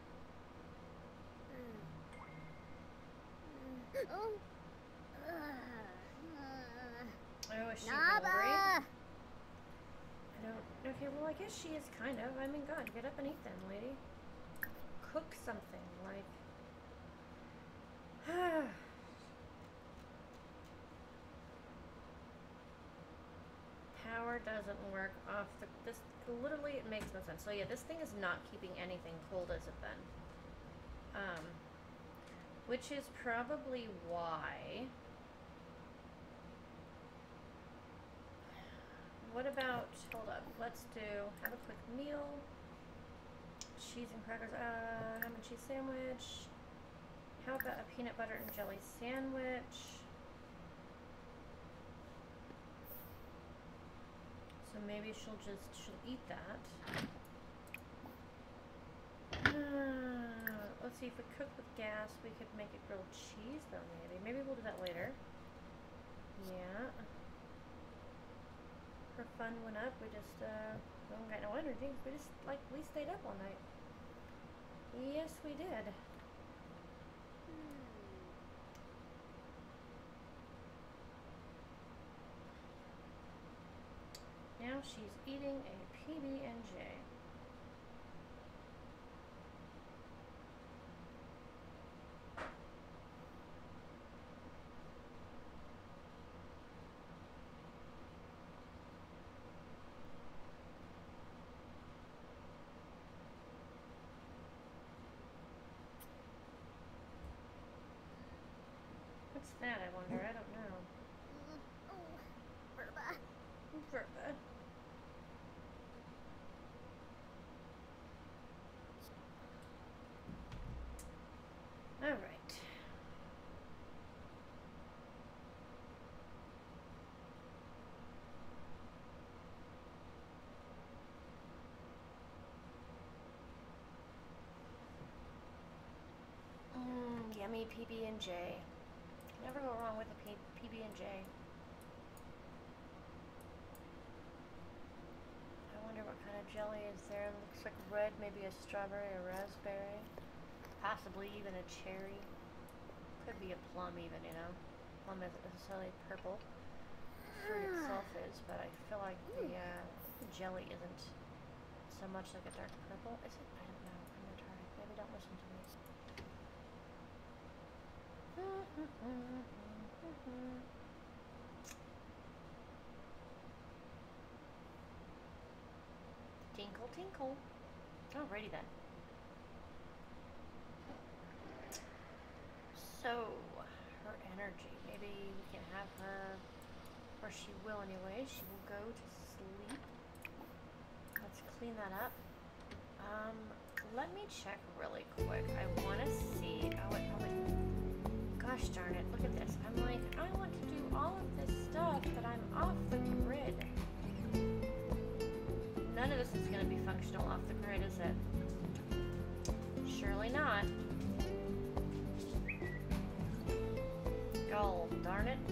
Oh. Oh, is she Naba. hungry? I don't. Okay, well, I guess she is kind of. I mean, God, get up and eat then, lady. Cook something, like. Power doesn't work off the. This literally it makes no sense. So yeah, this thing is not keeping anything cold as it then. Which is probably why. What about, hold up, let's have a quick meal. Cheese and crackers, ham and cheese sandwich. How about a peanut butter and jelly sandwich? So maybe she'll eat that. Let's see, if we cook with gas, we could make it grilled cheese though, maybe. Maybe we'll do that later. Yeah. Her fun went up. We just, we don't got no energy. We stayed up all night. Yes, we did. Now she's eating a PB&J. What's that, I wonder? I don't know. Oh, Verba. Verba. All right. Yummy PB&J. Never go wrong with a PB&J. I wonder what kind of jelly is there. It looks like red, maybe a strawberry or raspberry. Possibly even a cherry. Could be a plum even, you know. Plum isn't necessarily purple. The fruit itself is, but I feel like the jelly isn't so much like a dark purple. Is it? I don't know. I'm retarded. Maybe don't listen to me. Tinkle, tinkle. Alrighty then. So, her energy. Maybe we can have her, or she will anyway. She will go to sleep. Let's clean that up. Let me check really quick. I want to see. Oh, it probably. Gosh darn it! Look at this. I'm like, I want to do all of this stuff, but I'm off the grid. None of this is going to be functional off the grid, is it? Surely not. Oh, darn it.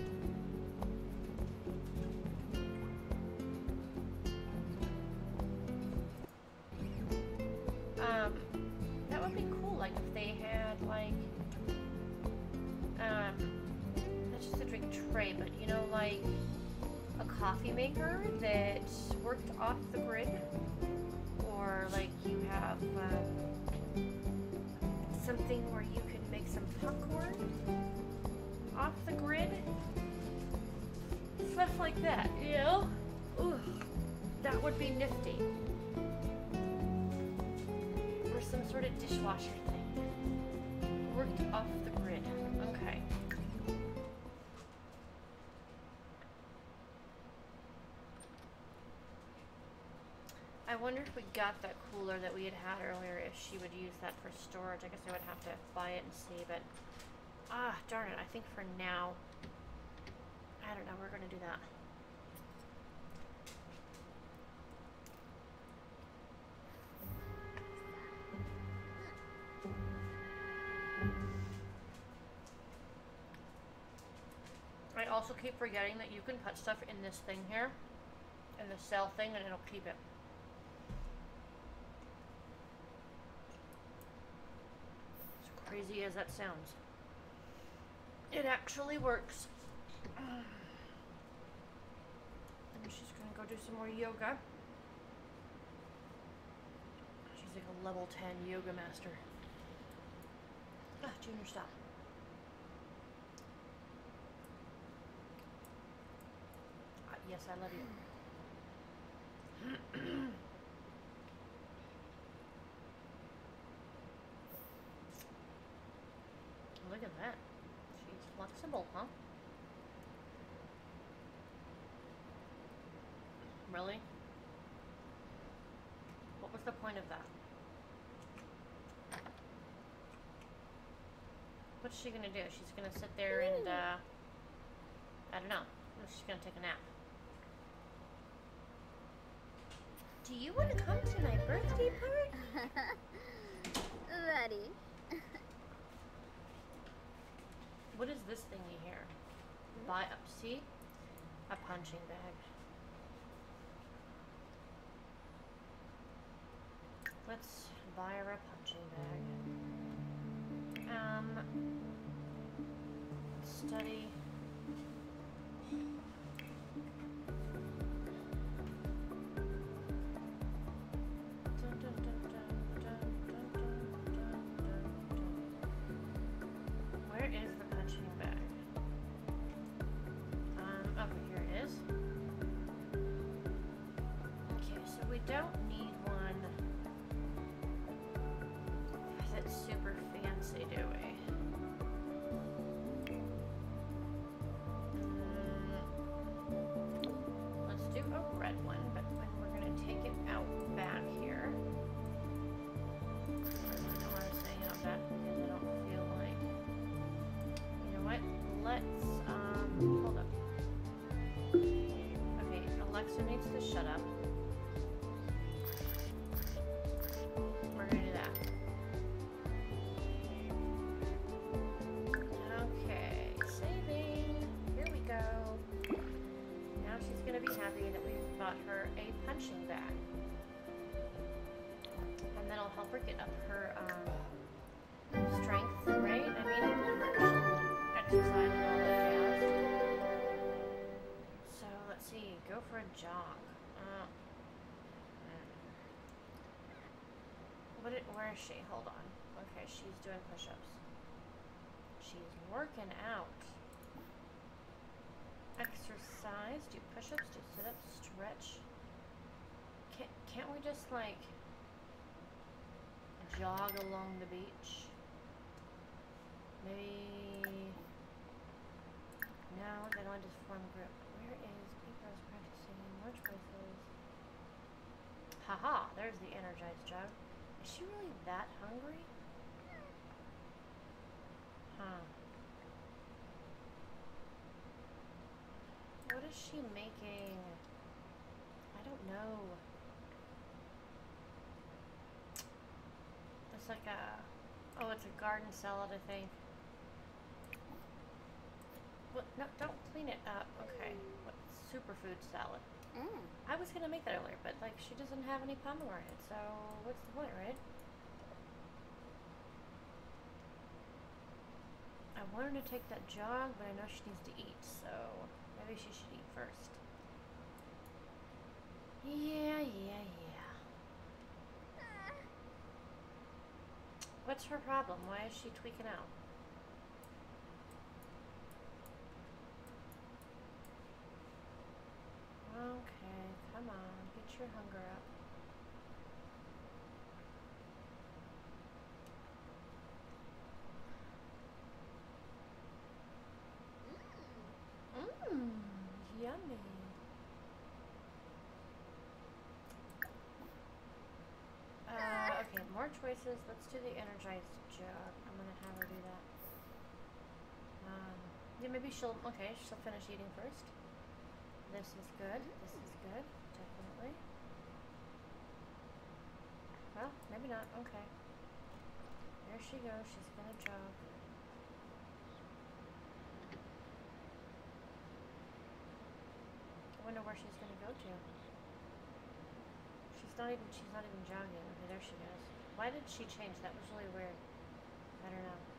That would be cool, like if they had like, not just a drink tray, but you know, like a coffee maker that worked off the grid, or like you have something where you could make some popcorn off the grid, stuff like that, you know? Ooh, that would be nifty. Or some sort of dishwasher thing. Worked off the grid. Okay. I wonder if we got that cooler that we had earlier, if she would use that for storage. I guess I would have to buy it and see, but darn it, I think for now, I don't know, we're gonna do that. I also keep forgetting that you can put stuff in this thing here, in the cell thing, and it'll keep it. As crazy as that sounds. It actually works. And she's gonna go do some more yoga. She's like a level 10 yoga master. Junior, stop. Yes, I love you. Look at that. She's flexible, huh? Really? What was the point of that? What's she gonna do? She's gonna sit there and, I don't know. She's gonna take a nap. Do you want to come to my birthday party? Ready. What is this thingy here? Buy up. See? A punching bag. Let's buy her a punching bag. Study. Dun, dun, dun, dun, dun, dun, dun, dun, dun. Where is the punching bag? Okay, here it is. Okay, so we don't need one that's super fancy, do we? Let's do a red one, but we're gonna take it out back here. I don't want to say out back because I don't feel like. You know what? Let's hold up. Okay, Alexa needs to shut up. We're gonna do that. Okay, saving. Here we go. Now she's gonna be happy that we bought her a punching bag. And that'll help her get up her strength, right? I mean, her exercise and all that jazz. So let's see, go for a jog. Where is she? Hold on. Okay, she's doing push-ups. She's working out. Exercise, do push-ups, do sit-ups, stretch. Can't we just like jog along the beach? Maybe. No, they don't just form a group. Where is Peeper's practicing? More choices. Haha, there's the energized jug. Is she really that hungry? Huh. What is she making? I don't know. It's like a... Oh, it's a garden salad, I think. What? No, don't clean it up. Okay. What? Superfood salad. I was gonna make that earlier, but like she doesn't have any pomegranate, so what's the point, right? I want her to take that jog, but I know she needs to eat, so maybe she should eat first. Yeah. What's her problem? Why is she tweaking out? Okay, come on, get your hunger up. Yummy. Okay, more choices. Let's do the energized jug. I'm gonna have her do that. Yeah, maybe she'll finish eating first. This is good. This is good. Definitely. Well, maybe not. Okay. There she goes. She's gonna jog. I wonder where she's gonna go to. She's not even jogging. Okay, there she goes. Why did she change? That was really weird. I don't know.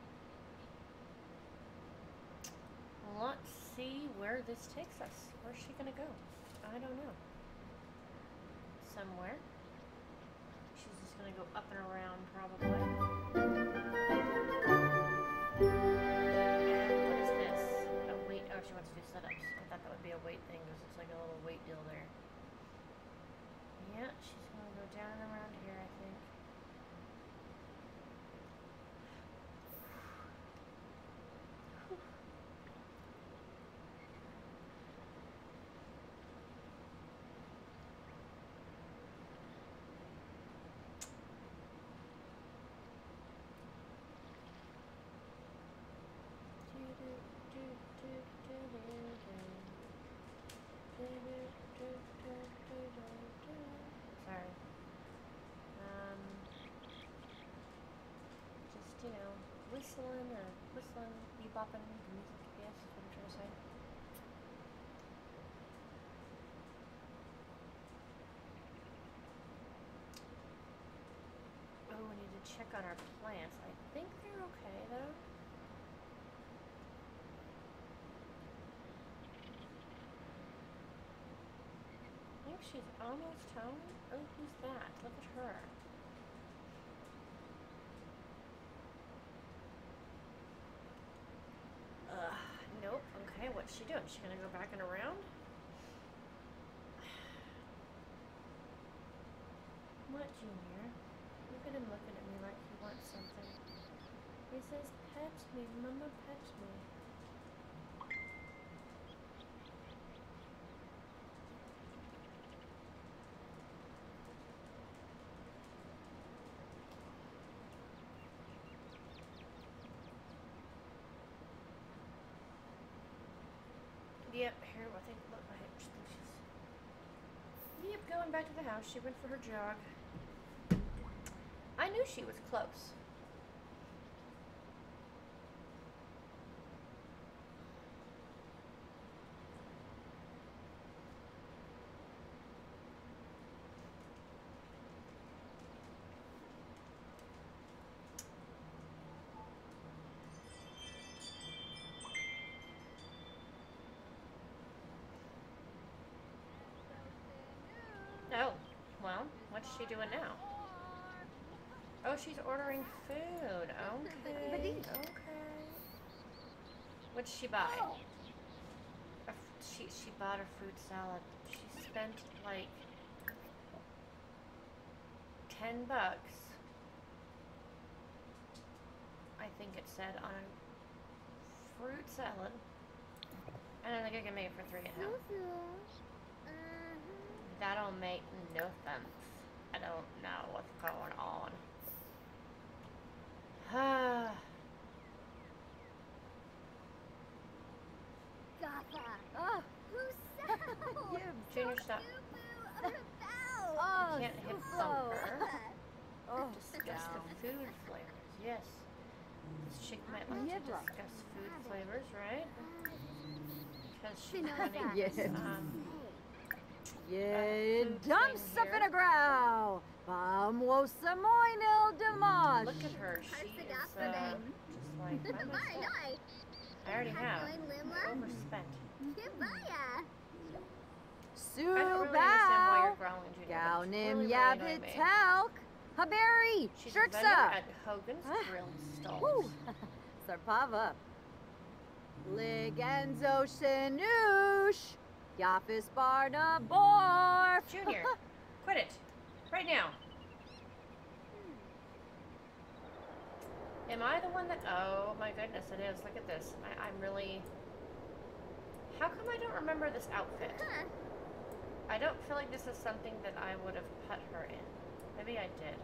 Let's see where this takes us. Where's she gonna go? I don't know. Somewhere. She's just gonna go up and around, probably. And what is this? A weight? Oh, she wants to do sit-ups. I thought that would be a weight thing because it's like a little weight deal there. Yeah, she's gonna go down and around here, I think. Sorry. Just, you know, whistling, bebopping the music, I guess is what I'm trying to say. Oh, we need to check on our plants. I think they're okay, though. I think she's almost home. Oh, who's that? Look at her. Nope. Okay, what's she doing? She gonna go back and around? What, Junior? Look at him looking at me like he wants something. He says, pet me, Mama, pet me. Yep, here, I think, look, I think she's... Yep, going back to the house. She went for her jog. I knew she was close. Oh, well, what's she doing now? Oh, she's ordering food. Okay, okay. What'd she buy? She bought her fruit salad. She spent like $10, I think it said, on a fruit salad. And I think I can make it for 3 at home. That don't make no sense. I don't know what's going on. Oh, who's that? Junior, stop. Oh, Can't hit thumper. Discuss the food flavors. Yes. This chick might like to discuss food flavors, right? Because she's running Yes. this, Yeah, food dump thing stuff in here. a growl. Vamos a moinel demais. Look at her. She is just like by myself. I already have. I overspent. I don't really understand why you're Subao. growling, Junior. but it's Gaunim really annoying me. yabitalk. Haberi. She's a vendor Shirksa. at Hogan's Grill Stalls. Woo. Sarpava. Ligenzo Shenush. Yafis Barna Borf. Junior, quit it. Right now. Am I the one that... Oh, my goodness, it is. Look at this. I'm really... How come I don't remember this outfit? I don't feel like this is something that I would have put her in. Maybe I did.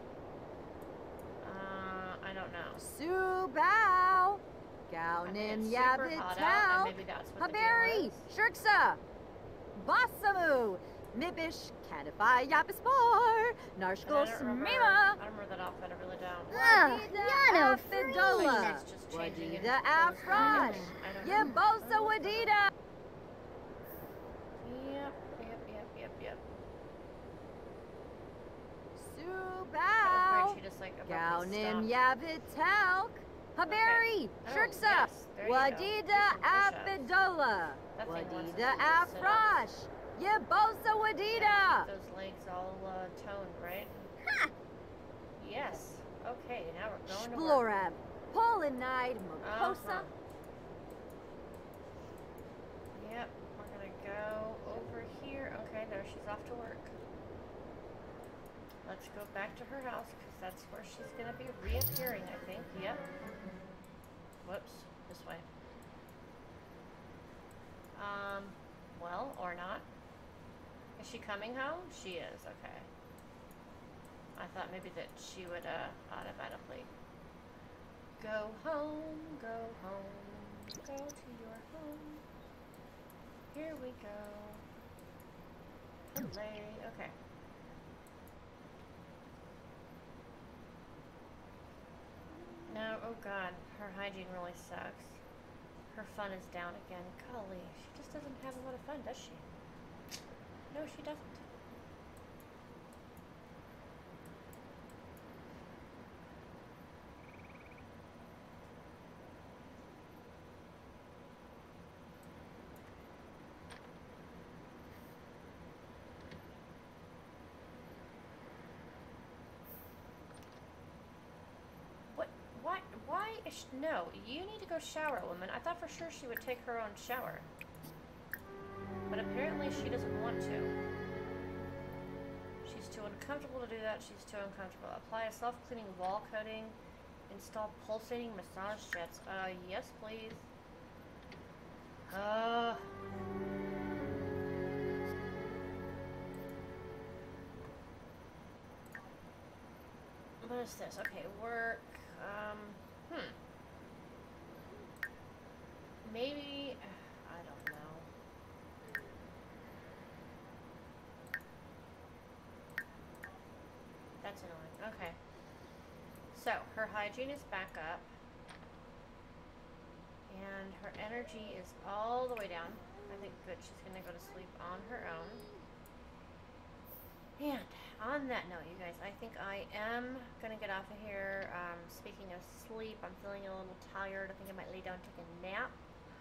I don't know. Subao. Okay, Gaunim it's super hot out, and yabitalk. maybe that's what the Haberi. deal is. Shirksa. Basamu. Mibish. Canify Yapispar. But Narshkol I don't remember that outfit. I really don't. Yano Afidola. That's just changing into Wadida clothes for Afrash. anything. I don't know. Yabosa Wadida. Yep. That was Subao. great. She just like abruptly Gaunim stopped. Yabitalk. Haberi. Oh, Shirksa. yes. There you go. Wadida Do some push-ups. Afidola. That thing wants us Wadida to do sit-ups. Afrash. Yabosa Wadida. Those legs all toned, right? Yes. Okay, now we're going to work. Explorab. Polinide. Mucosa. Yep, we're gonna go over here. Okay, there, she's off to work. Let's go back to her house, because that's where she's gonna be reappearing, I think. Yep. Whoops, this way. Well, or not. Is she coming home? She is, okay. I thought maybe that she would, automatically go home, go to your home. Here we go. Play. Okay. Oh god, her hygiene really sucks. Her fun is down again. Golly, she just doesn't have a lot of fun, does she? No, she doesn't. Why is no, you need to go shower, woman. I thought for sure she would take her own shower. But apparently she doesn't want to. She's too uncomfortable to do that. She's too uncomfortable. Apply a self-cleaning wall coating. Install pulsating massage jets. Yes, please. What is this? Okay, work. Maybe, I don't know. That's annoying. Okay. So, her hygiene is back up. And her energy is all the way down. I think good. She's going to go to sleep on her own. And on that note, you guys, I think I am going to get off of here. Speaking of sleep, I'm feeling a little tired. I think I might lay down and take a nap.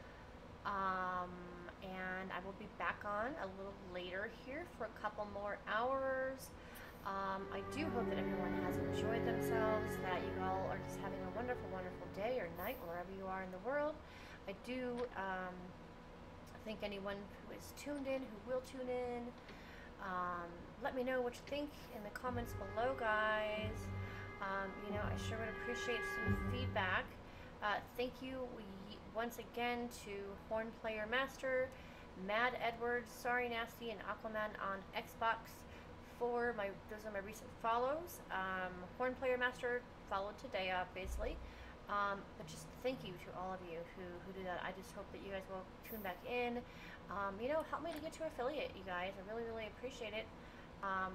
And I will be back on a little later here for a couple more hours. I do hope that everyone has enjoyed themselves, that you all are just having a wonderful, wonderful day or night, wherever you are in the world. I do thank anyone who is tuned in, who will tune in. Let me know what you think in the comments below, guys. You know, I sure would appreciate some feedback. Thank you once again to Horn Player Master, Mad Edwards, Sorry Nasty, and Aquaman on Xbox for those are my recent follows. Horn Player Master followed today, obviously. But just thank you to all of you who do that. I just hope that you guys will tune back in. You know, help me to get to affiliate, you guys. I really, really appreciate it.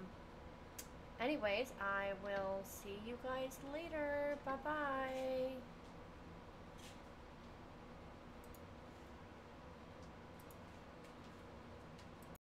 Anyways, I will see you guys later. Bye-bye.